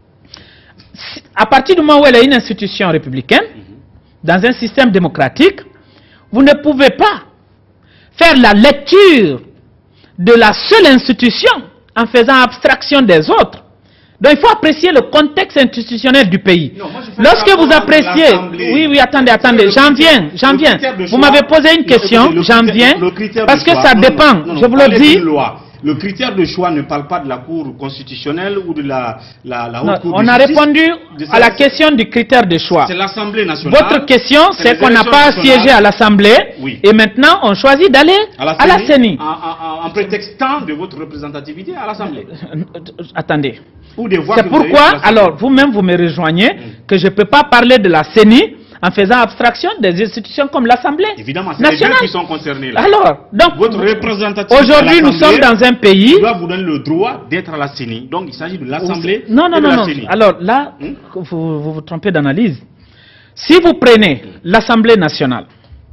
À partir du moment où elle est une institution républicaine, mm-hmm. dans un système démocratique, vous ne pouvez pas faire la lecture de la seule institution en faisant abstraction des autres. Donc il faut apprécier le contexte institutionnel du pays. Non, lorsque vous appréciez... Oui, oui, attendez, attendez, j'en viens, j'en viens. Vous m'avez posé une question, j'en viens, parce que ça dépend, non, non, je vous le dis. Le critère de choix ne parle pas de la Cour constitutionnelle ou de la, la, la Haute non, Cour on de a justice, répondu à la question du critère de choix. C'est l'Assemblée nationale. Votre question, c'est qu'on n'a pas siégé à l'Assemblée, oui. et maintenant on choisit d'aller à la C E N I. En, en, en prétextant de votre représentativité à l'Assemblée. Attendez. C'est pourquoi, alors vous-même vous me rejoignez, mm. que je ne peux pas parler de la C E N I en faisant abstraction des institutions comme l'Assemblée nationale. Évidemment, c'est les deux qui sont concernés là. Alors, donc, votre représentativité aujourd'hui nous sommes dans un pays... qui doit vous donner le droit d'être à la C E N I. Donc il s'agit de l'Assemblée non, non, et de non, la non. C E N I. Alors là, hmm? vous, vous vous trompez d'analyse. Si vous prenez hmm. l'Assemblée nationale,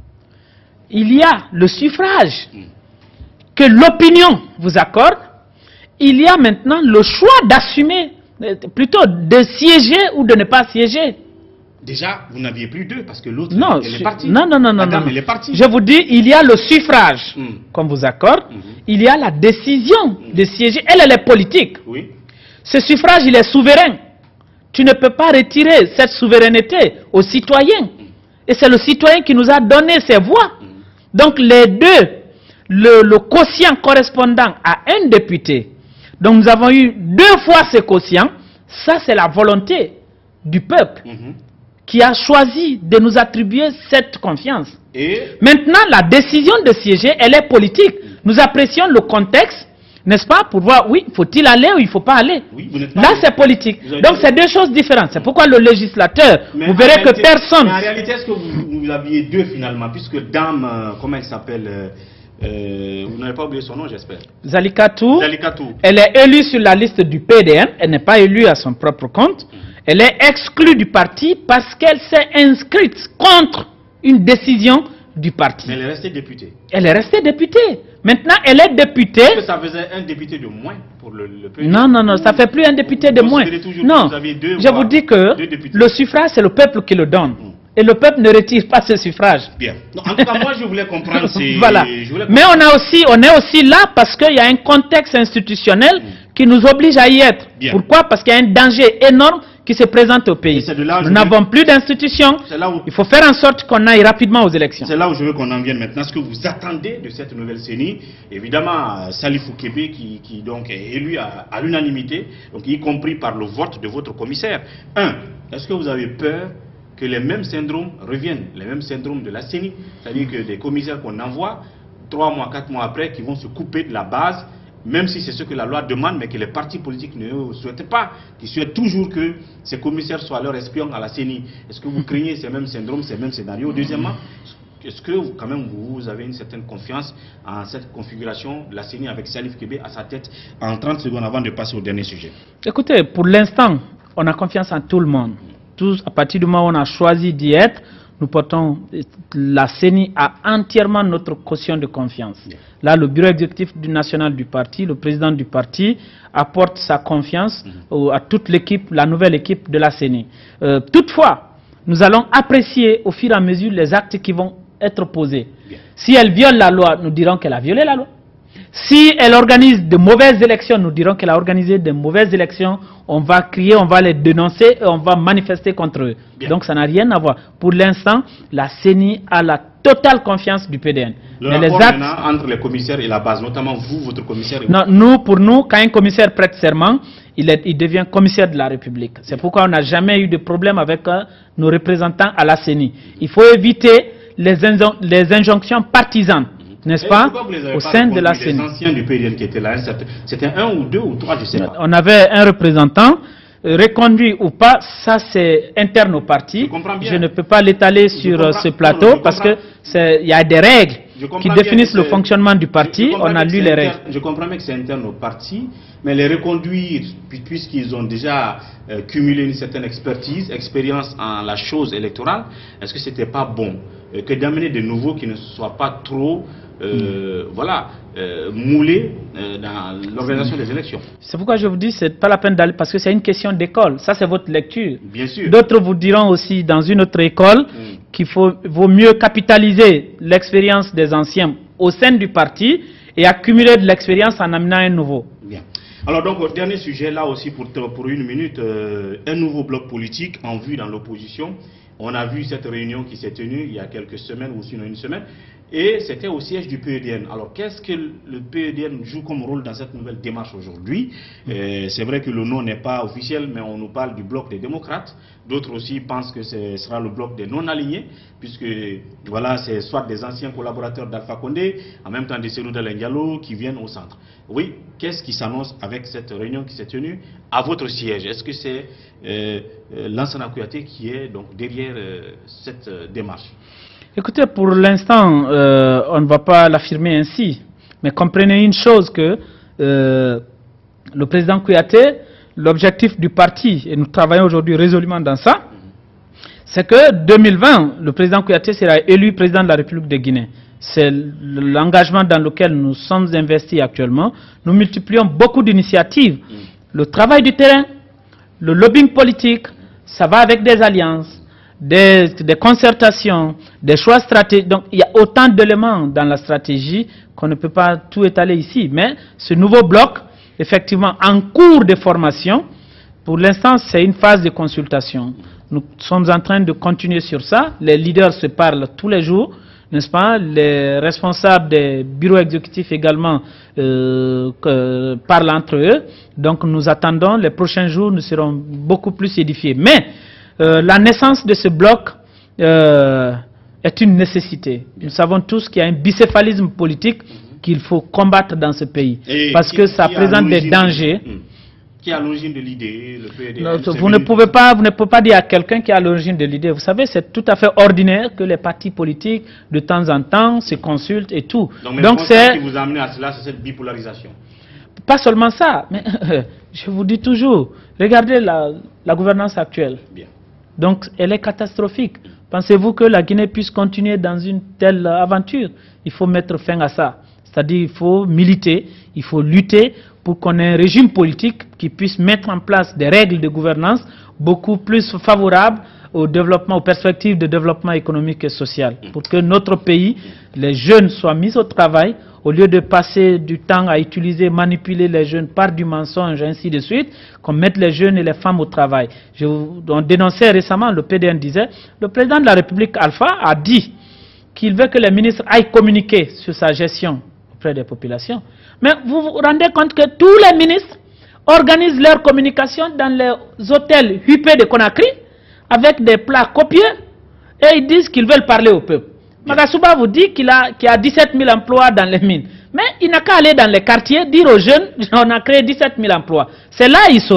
il y a le suffrage hmm. que l'opinion vous accorde. Il y a maintenant le choix d'assumer, plutôt de siéger ou de ne pas siéger. Déjà, vous n'aviez plus deux parce que l'autre est partie. Non, non, non, non, Madame, non. Elle est partie. Je vous dis, il y a le suffrage mm. qu'on vous accorde. Mm -hmm. Il y a la décision mm. de siéger. Elle, elle est politique. Oui. Ce suffrage, il est souverain. Tu ne peux pas retirer cette souveraineté aux citoyens. Mm. Et c'est le citoyen qui nous a donné ses voix. Mm. Donc les deux, le, le quotient correspondant à un député, donc nous avons eu deux fois ce quotient, ça c'est la volonté du peuple. Mm-hmm. qui a choisi de nous attribuer cette confiance. Et maintenant, la décision de siéger, elle est politique. Nous apprécions le contexte, n'est-ce pas, pour voir, oui, faut-il aller ou il ne faut pas aller. Oui, là, c'est politique. Donc, c'est deux choses différentes. C'est pourquoi le législateur, mais vous verrez réalité, que personne... Mais en réalité, est-ce que vous, vous aviez deux finalement, puisque Dame, euh, comment elle s'appelle euh, euh, vous n'avez pas oublié son nom, j'espère. Zalikatou, Zalikatou. Elle est élue sur la liste du P D N, elle n'est pas élue à son propre compte. Mm. Elle est exclue du parti parce qu'elle s'est inscrite contre une décision du parti. Mais elle est restée députée. Elle est restée députée. Maintenant, elle est députée. Est-ce que ça faisait un député de moins pour le, le P D N? Non, non, non, ça ne fait plus un député de moins. Non, deux, je vous dis que le suffrage, c'est le peuple qui le donne. Mm. Et le peuple ne retire pas ce suffrage. Bien. Non, en tout cas, moi, je voulais comprendre. Voilà. Voulais comprendre. Mais on, a aussi, on est aussi là parce qu'il y a un contexte institutionnel mm. qui nous oblige à y être. Bien. Pourquoi? Parce qu'il y a un danger énorme qui se présente au pays. Nous n'avons plus d'institutions. Il faut faire en sorte qu'on aille rapidement aux élections. C'est là où je veux qu'on en vienne maintenant. Ce que vous attendez de cette nouvelle C E N I, évidemment, Salifou Kébé qui, qui donc est élu à, à l'unanimité, donc y compris par le vote de votre commissaire. Un, est-ce que vous avez peur que les mêmes syndromes reviennent, les mêmes syndromes de la C E N I, c'est-à-dire que des commissaires qu'on envoie, trois mois, quatre mois après, qui vont se couper de la base, même si c'est ce que la loi demande, mais que les partis politiques ne souhaitent pas, qui souhaitent toujours que ces commissaires soient leurs espions à la C E N I. Est-ce que vous craignez ces mêmes syndromes, ces mêmes scénarios? Deuxièmement, est-ce que vous, quand même vous avez une certaine confiance en cette configuration de la C E N I avec Salif Kébé à sa tête en trente secondes avant de passer au dernier sujet? Écoutez, pour l'instant, on a confiance en tout le monde. Tous, à partir du moment où on a choisi d'y être, nous portons, la C E N I a entièrement notre caution de confiance. Yeah. Là, le bureau exécutif du national du parti, le président du parti, apporte sa confiance mm-hmm. à toute l'équipe, la nouvelle équipe de la C E N I. Euh, toutefois, nous allons apprécier au fur et à mesure les actes qui vont être posés. Yeah. Si elle viole la loi, nous dirons qu'elle a violé la loi. Si elle organise de mauvaises élections, nous dirons qu'elle a organisé de mauvaises élections. On va crier, on va les dénoncer et on va manifester contre eux. Bien. Donc ça n'a rien à voir. Pour l'instant, la C E N I a la totale confiance du P D N. Le Mais rapport les actes... maintenant entre les commissaires et la base, notamment vous, votre commissaire... Et non, nous, pour nous, quand un commissaire prête serment, il, est, il devient commissaire de la République. C'est pourquoi on n'a jamais eu de problème avec euh, nos représentants à la C E N I. Il faut éviter les, injon les injonctions partisanes. N'est-ce pas, au sein de la C E N I. Les anciens du P D N qui étaient là, c'était un ou deux ou trois, je ne sais pas. On avait un représentant, euh, reconduit ou pas, ça c'est interne au parti. Je, je ne peux pas l'étaler sur euh, ce plateau non, non, parce qu'il y a des règles qui définissent le fonctionnement du parti. Je, je On a lu les règles. Je comprends bien que c'est interne au parti, mais les reconduire, puisqu'ils ont déjà euh, cumulé une certaine expertise, expérience en la chose électorale, est-ce que ce n'était pas bon euh, que d'amener de nouveaux qui ne soient pas trop... Euh, mmh. voilà, euh, moulé euh, dans l'organisation des élections. C'est pourquoi je vous dis, c'est pas la peine d'aller, parce que c'est une question d'école. Ça, c'est votre lecture. Bien sûr. D'autres vous diront aussi, dans une autre école, mmh. qu'il faut vaut mieux capitaliser l'expérience des anciens au sein du parti et accumuler de l'expérience en amenant un nouveau. Bien. Alors donc, dernier sujet, là aussi, pour, pour une minute, euh, un nouveau bloc politique en vue dans l'opposition. On a vu cette réunion qui s'est tenue il y a quelques semaines, ou sinon une semaine, et c'était au siège du P E D N. Alors, qu'est-ce que le P E D N joue comme rôle dans cette nouvelle démarche aujourd'hui? euh, C'est vrai que le nom n'est pas officiel, mais on nous parle du bloc des démocrates. D'autres aussi pensent que ce sera le bloc des non-alignés, puisque voilà, c'est soit des anciens collaborateurs d'Alpha Condé, en même temps des Cellou Dalein Diallo qui viennent au centre. Oui, qu'est-ce qui s'annonce avec cette réunion qui s'est tenue à votre siège? Est-ce que c'est euh, euh, Lansana Kouyaté qui est donc derrière euh, cette euh, démarche? Écoutez, pour l'instant, euh, on ne va pas l'affirmer ainsi. Mais comprenez une chose, que euh, le président Kouyaté, l'objectif du parti, et nous travaillons aujourd'hui résolument dans ça, c'est que deux mille vingt, le président Kouyaté sera élu président de la République de Guinée. C'est l'engagement dans lequel nous sommes investis actuellement. Nous multiplions beaucoup d'initiatives. Le travail du terrain, le lobbying politique, ça va avec des alliances. Des, des concertations, des choix stratégiques. Donc, il y a autant d'éléments dans la stratégie qu'on ne peut pas tout étaler ici. Mais ce nouveau bloc, effectivement, en cours de formation, pour l'instant, c'est une phase de consultation. Nous sommes en train de continuer sur ça. Les leaders se parlent tous les jours, n'est-ce pas? Les responsables des bureaux exécutifs également euh, que, parlent entre eux. Donc, nous attendons. Les prochains jours, nous serons beaucoup plus édifiés. Mais, Euh, la naissance de ce bloc euh, est une nécessité. Nous savons tous qu'il y a un bicéphalisme politique mm-hmm. qu'il faut combattre dans ce pays. Et parce qui, que ça présente des dangers. De, qui est à l'origine de l'idée, le P E D N? Non, vous ne pouvez pas, vous ne pouvez pas dire à quelqu'un qui est à l'origine de l'idée. Vous savez, c'est tout à fait ordinaire que les partis politiques, de temps en temps, se consultent et tout. Donc, Donc c'est ce qui vous a amené à cela, c'est cette bipolarisation. Pas seulement ça, mais je vous dis toujours, regardez la, la gouvernance actuelle. Bien. Donc, elle est catastrophique. Pensez-vous que la Guinée puisse continuer dans une telle aventure? Il faut mettre fin à ça. C'est-à-dire, il faut militer, il faut lutter pour qu'on ait un régime politique qui puisse mettre en place des règles de gouvernance beaucoup plus favorables au développement, aux perspectives de développement économique et social. Pour que notre pays, les jeunes soient mis au travail, au lieu de passer du temps à utiliser, manipuler les jeunes par du mensonge, ainsi de suite, qu'on mette les jeunes et les femmes au travail. Je, on dénonçait récemment, le P D N disait, le président de la République, Alpha, a dit qu'il veut que les ministres aillent communiquer sur sa gestion auprès des populations. Mais vous vous rendez compte que tous les ministres organisent leur communication dans les hôtels huppés de Conakry, avec des plats copieux, et ils disent qu'ils veulent parler au peuple. Magasuba vous dit qu'il a, qu'il y a dix-sept mille emplois dans les mines. Mais il n'a qu'à aller dans les quartiers, dire aux jeunes, on a créé dix-sept mille emplois. C'est là il saura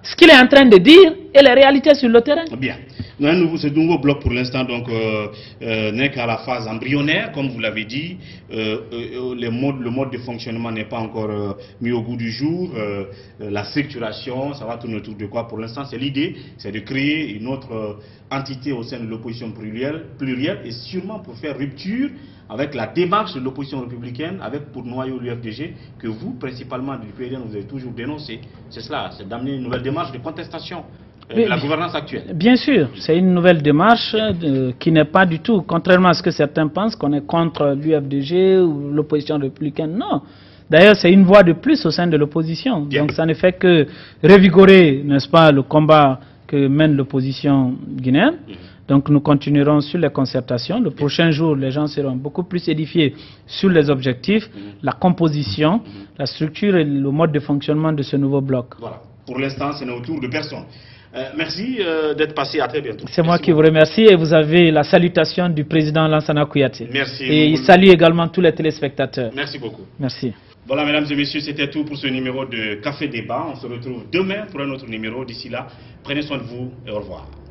ce qu'il est en train de dire et les réalités sur le terrain. Bien. Un nouveau, ce nouveau bloc pour l'instant donc euh, euh, n'est qu'à la phase embryonnaire, comme vous l'avez dit. Euh, euh, les modes, le mode de fonctionnement n'est pas encore euh, mis au goût du jour. Euh, euh, la structuration, ça va tourner autour de quoi? Pour l'instant, c'est l'idée, c'est de créer une autre euh, entité au sein de l'opposition plurielle, plurielle, et sûrement pour faire rupture avec la démarche de l'opposition républicaine, avec pour noyau l'U F D G, que vous, principalement du P R D, vous avez toujours dénoncé. C'est cela, c'est d'amener une nouvelle démarche de contestation de la gouvernance actuelle. Bien sûr, c'est une nouvelle démarche euh, qui n'est pas du tout, contrairement à ce que certains pensent, qu'on est contre l'U F D G ou l'opposition républicaine. Non. D'ailleurs, c'est une voix de plus au sein de l'opposition. Donc, ça ne fait que revigorer, n'est-ce pas, le combat que mène l'opposition guinéenne. Mmh. Donc, nous continuerons sur les concertations. Le prochain jour, les gens seront beaucoup plus édifiés sur les objectifs, mmh. la composition, mmh. la structure et le mode de fonctionnement de ce nouveau bloc. Voilà. Pour l'instant, ce n'est autour de personne. Euh, merci euh, d'être passé, à très bientôt. C'est moi qui beaucoup. vous remercie et vous avez la salutation du président Lansana Kouyaté. Merci. Et il salue également tous les téléspectateurs. Merci beaucoup. Merci. Voilà, mesdames et messieurs, c'était tout pour ce numéro de Café Débat. On se retrouve demain pour un autre numéro. D'ici là, prenez soin de vous et au revoir.